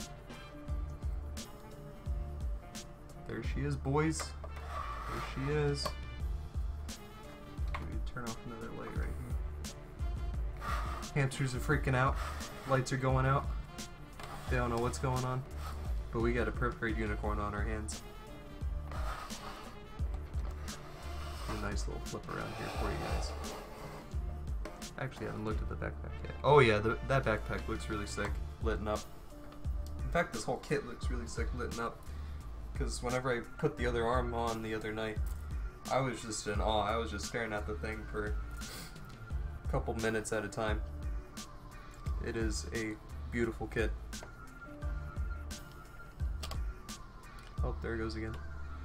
There she is, boys. There she is. Maybe turn off another light right here. Hamsters are freaking out. Lights are going out. They don't know what's going on. But we got a Perfect Grade Unicorn on our hands. A nice little flip around here for you guys. Actually, I haven't looked at the backpack yet. Oh yeah, the, that backpack looks really sick, lit up. In fact, this whole kit looks really sick, lit up. Because whenever I put the other arm on the other night, I was just in awe. I was just staring at the thing for a couple minutes at a time. It is a beautiful kit. Oh, there it goes again.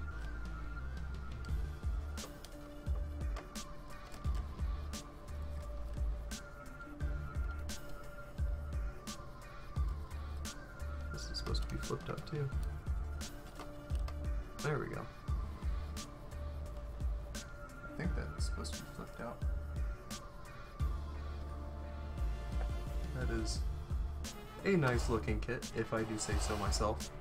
This is supposed to be flipped up too. There we go. I think that's supposed to be flipped out. That is a nice looking kit, if I do say so myself.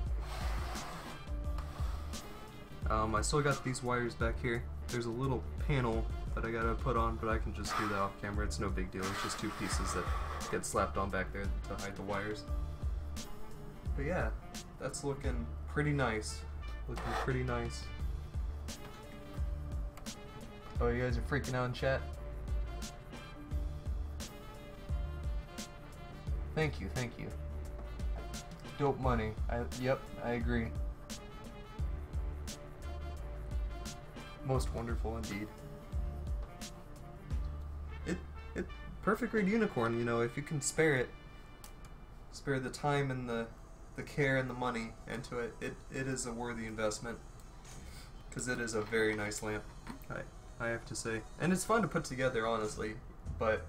Um, I still got these wires back here. There's a little panel that I gotta put on, but I can just do that off camera. It's no big deal. It's just two pieces that get slapped on back there to hide the wires. But yeah, that's looking pretty nice. Looking pretty nice. Oh, you guys are freaking out in chat? Thank you, thank you. Dope money. I, yep, I agree. Most wonderful indeed. It, it, perfect grade unicorn, you know, if you can spare it, spare the time and the, the care and the money into it, it, it is a worthy investment. Because it is a very nice lamp, I, I have to say. And it's fun to put together, honestly, but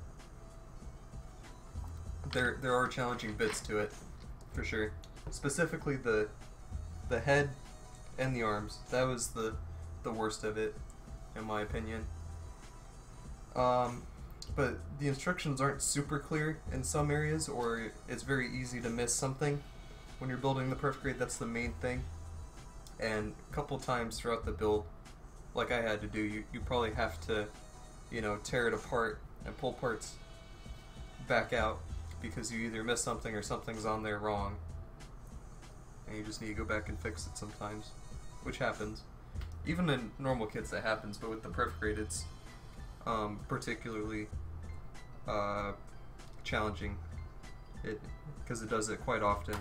there, there are challenging bits to it, for sure. Specifically the, the head and the arms. That was the the worst of it, in my opinion. Um, but the instructions aren't super clear in some areas, or it's very easy to miss something when you're building the perfect grade. That's the main thing. And a couple times throughout the build, like I had to do, you, you probably have to, you know, tear it apart and pull parts back out because you either miss something or something's on there wrong. And you just need to go back and fix it sometimes, which happens. Even in normal kits that happens, but with the perfect grade it's um, particularly uh, challenging, it because it does it quite often.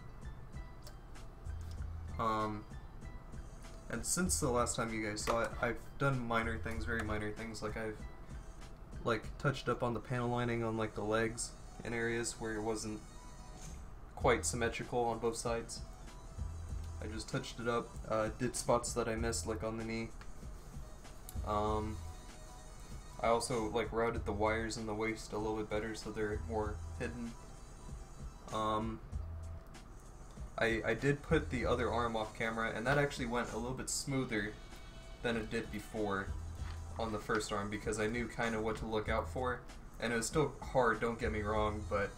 Um, and since the last time you guys saw it, I've done minor things, very minor things, like I've like touched up on the panel lining on like the legs in areas where it wasn't quite symmetrical on both sides. I just touched it up, uh, did spots that I missed, like on the knee. Um, I also like routed the wires in the waist a little bit better so they're more hidden. Um, I, I did put the other arm off camera, and that actually went a little bit smoother than it did before on the first arm, because I knew kind of what to look out for. And it was still hard, don't get me wrong, but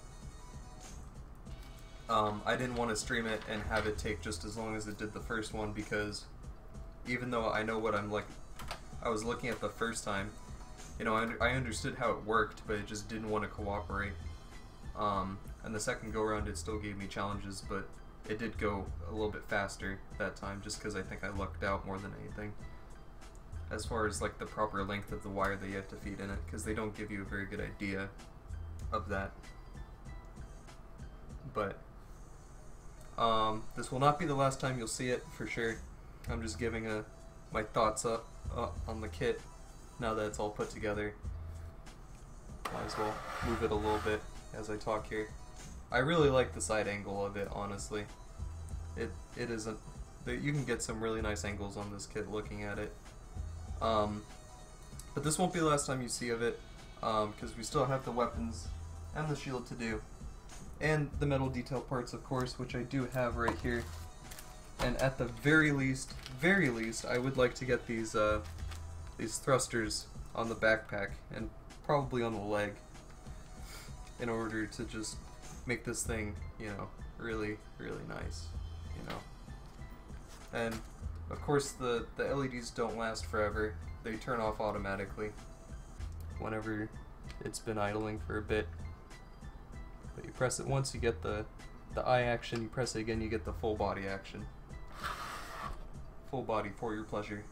Um, I didn't want to stream it and have it take just as long as it did the first one, because even though I know what I'm like, I was looking at the first time, you know, I, under, I understood how it worked, but it just didn't want to cooperate. Um, and the second go around it still gave me challenges, but it did go a little bit faster that time, just because I think I lucked out more than anything. As far as like the proper length of the wire that you have to feed in it, because they don't give you a very good idea of that. But Um, this will not be the last time you'll see it, for sure. I'm just giving a, my thoughts up uh, on the kit now that it's all put together. Might as well move it a little bit as I talk here. I really like the side angle of it, honestly. It it isn't. You can get some really nice angles on this kit looking at it. Um, but this won't be the last time you see of it, because um, we still have the weapons and the shield to do. And the metal detail parts, of course, which I do have right here. And at the very least, very least, I would like to get these uh, these thrusters on the backpack and probably on the leg, in order to just make this thing, you know, really, really nice, you know. And of course, the the L E Ds don't last forever; they turn off automatically whenever it's been idling for a bit. But you press it once, you get the the eye action. You press it again, you get the full body action. Full body for your pleasure.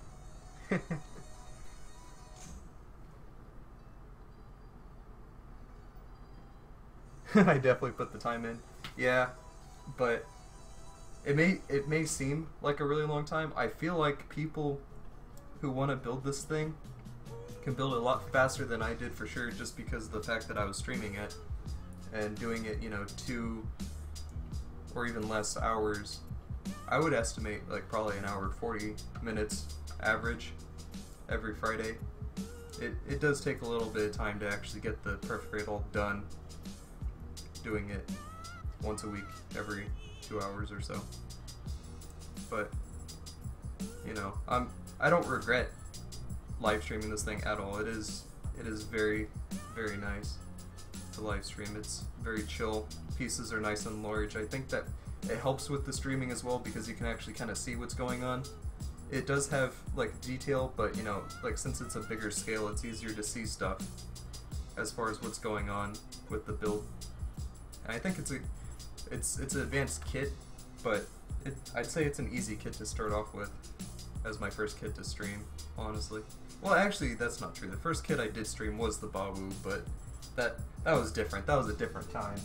I definitely put the time in. Yeah, but it may it may seem like a really long time. I feel like people who want to build this thing can build it a lot faster than I did for sure, just because of the fact that I was streaming it and doing it, you know, two or even less hours. I would estimate like probably an hour forty minutes average every Friday. It, it does take a little bit of time to actually get the perfect grade all done, doing it once a week every two hours or so. But you know, I'm I don't regret live streaming this thing at all. It is it is very, very nice to live stream. It's very chill. Pieces are nice and large. I think that it helps with the streaming as well because you can actually kind of see what's going on. It does have like detail, but you know, like since it's a bigger scale, it's easier to see stuff as far as what's going on with the build. And I think it's a it's it's an advanced kit, but it, I'd say it's an easy kit to start off with as my first kit to stream, honestly. Well, actually, that's not true. The first kit I did stream was the Bawu, but that that was different. That was a different time.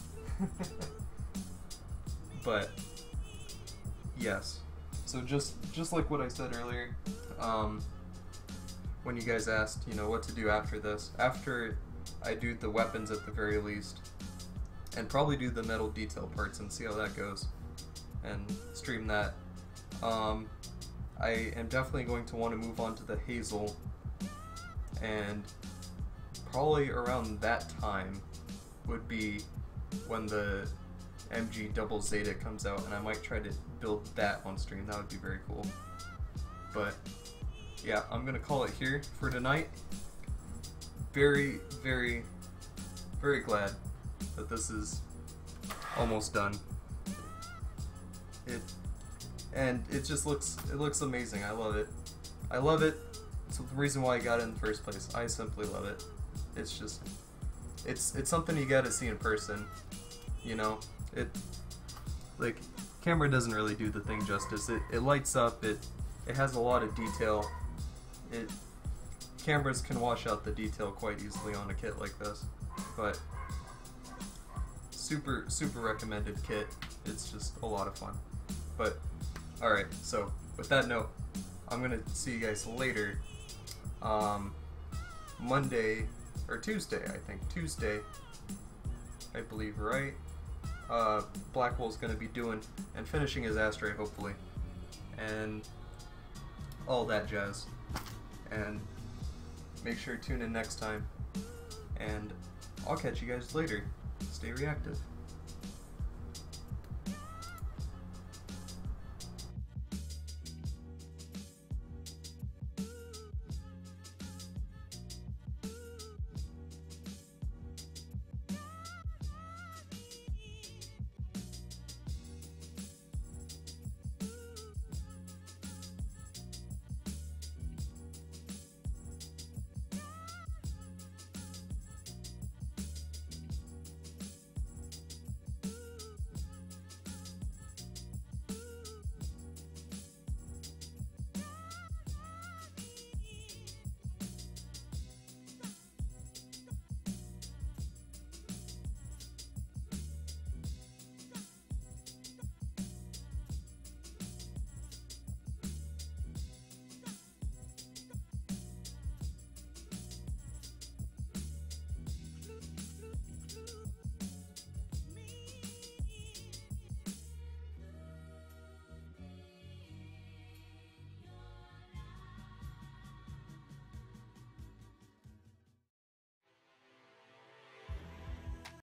But yes, so just just like what I said earlier, um, when you guys asked, you know, what to do after this, after I do the weapons at the very least, and probably do the metal detail parts and see how that goes, and stream that. Um, I am definitely going to want to move on to the Hazel, and probably around that time would be when the M G Double Zeta comes out, and I might try to build that on stream. That would be very cool. But yeah, I'm gonna call it here for tonight. Very, very, very glad that this is almost done. It and it just looks it looks amazing. I love it. I love it. It's the reason why I got it in the first place. I simply love it. It's just it's it's something you gotta see in person. You know, it like camera doesn't really do the thing justice. It it lights up. It it has a lot of detail. It cameras can wash out the detail quite easily on a kit like this, but super super recommended kit. It's just a lot of fun. But alright, so with that note, I'm gonna see you guys later. Um, Monday or Tuesday, I think Tuesday, I believe, right? Uh, Blackwell's gonna be doing and finishing his Astray, hopefully, and all that jazz. And make sure to tune in next time, and I'll catch you guys later. Stay reactive.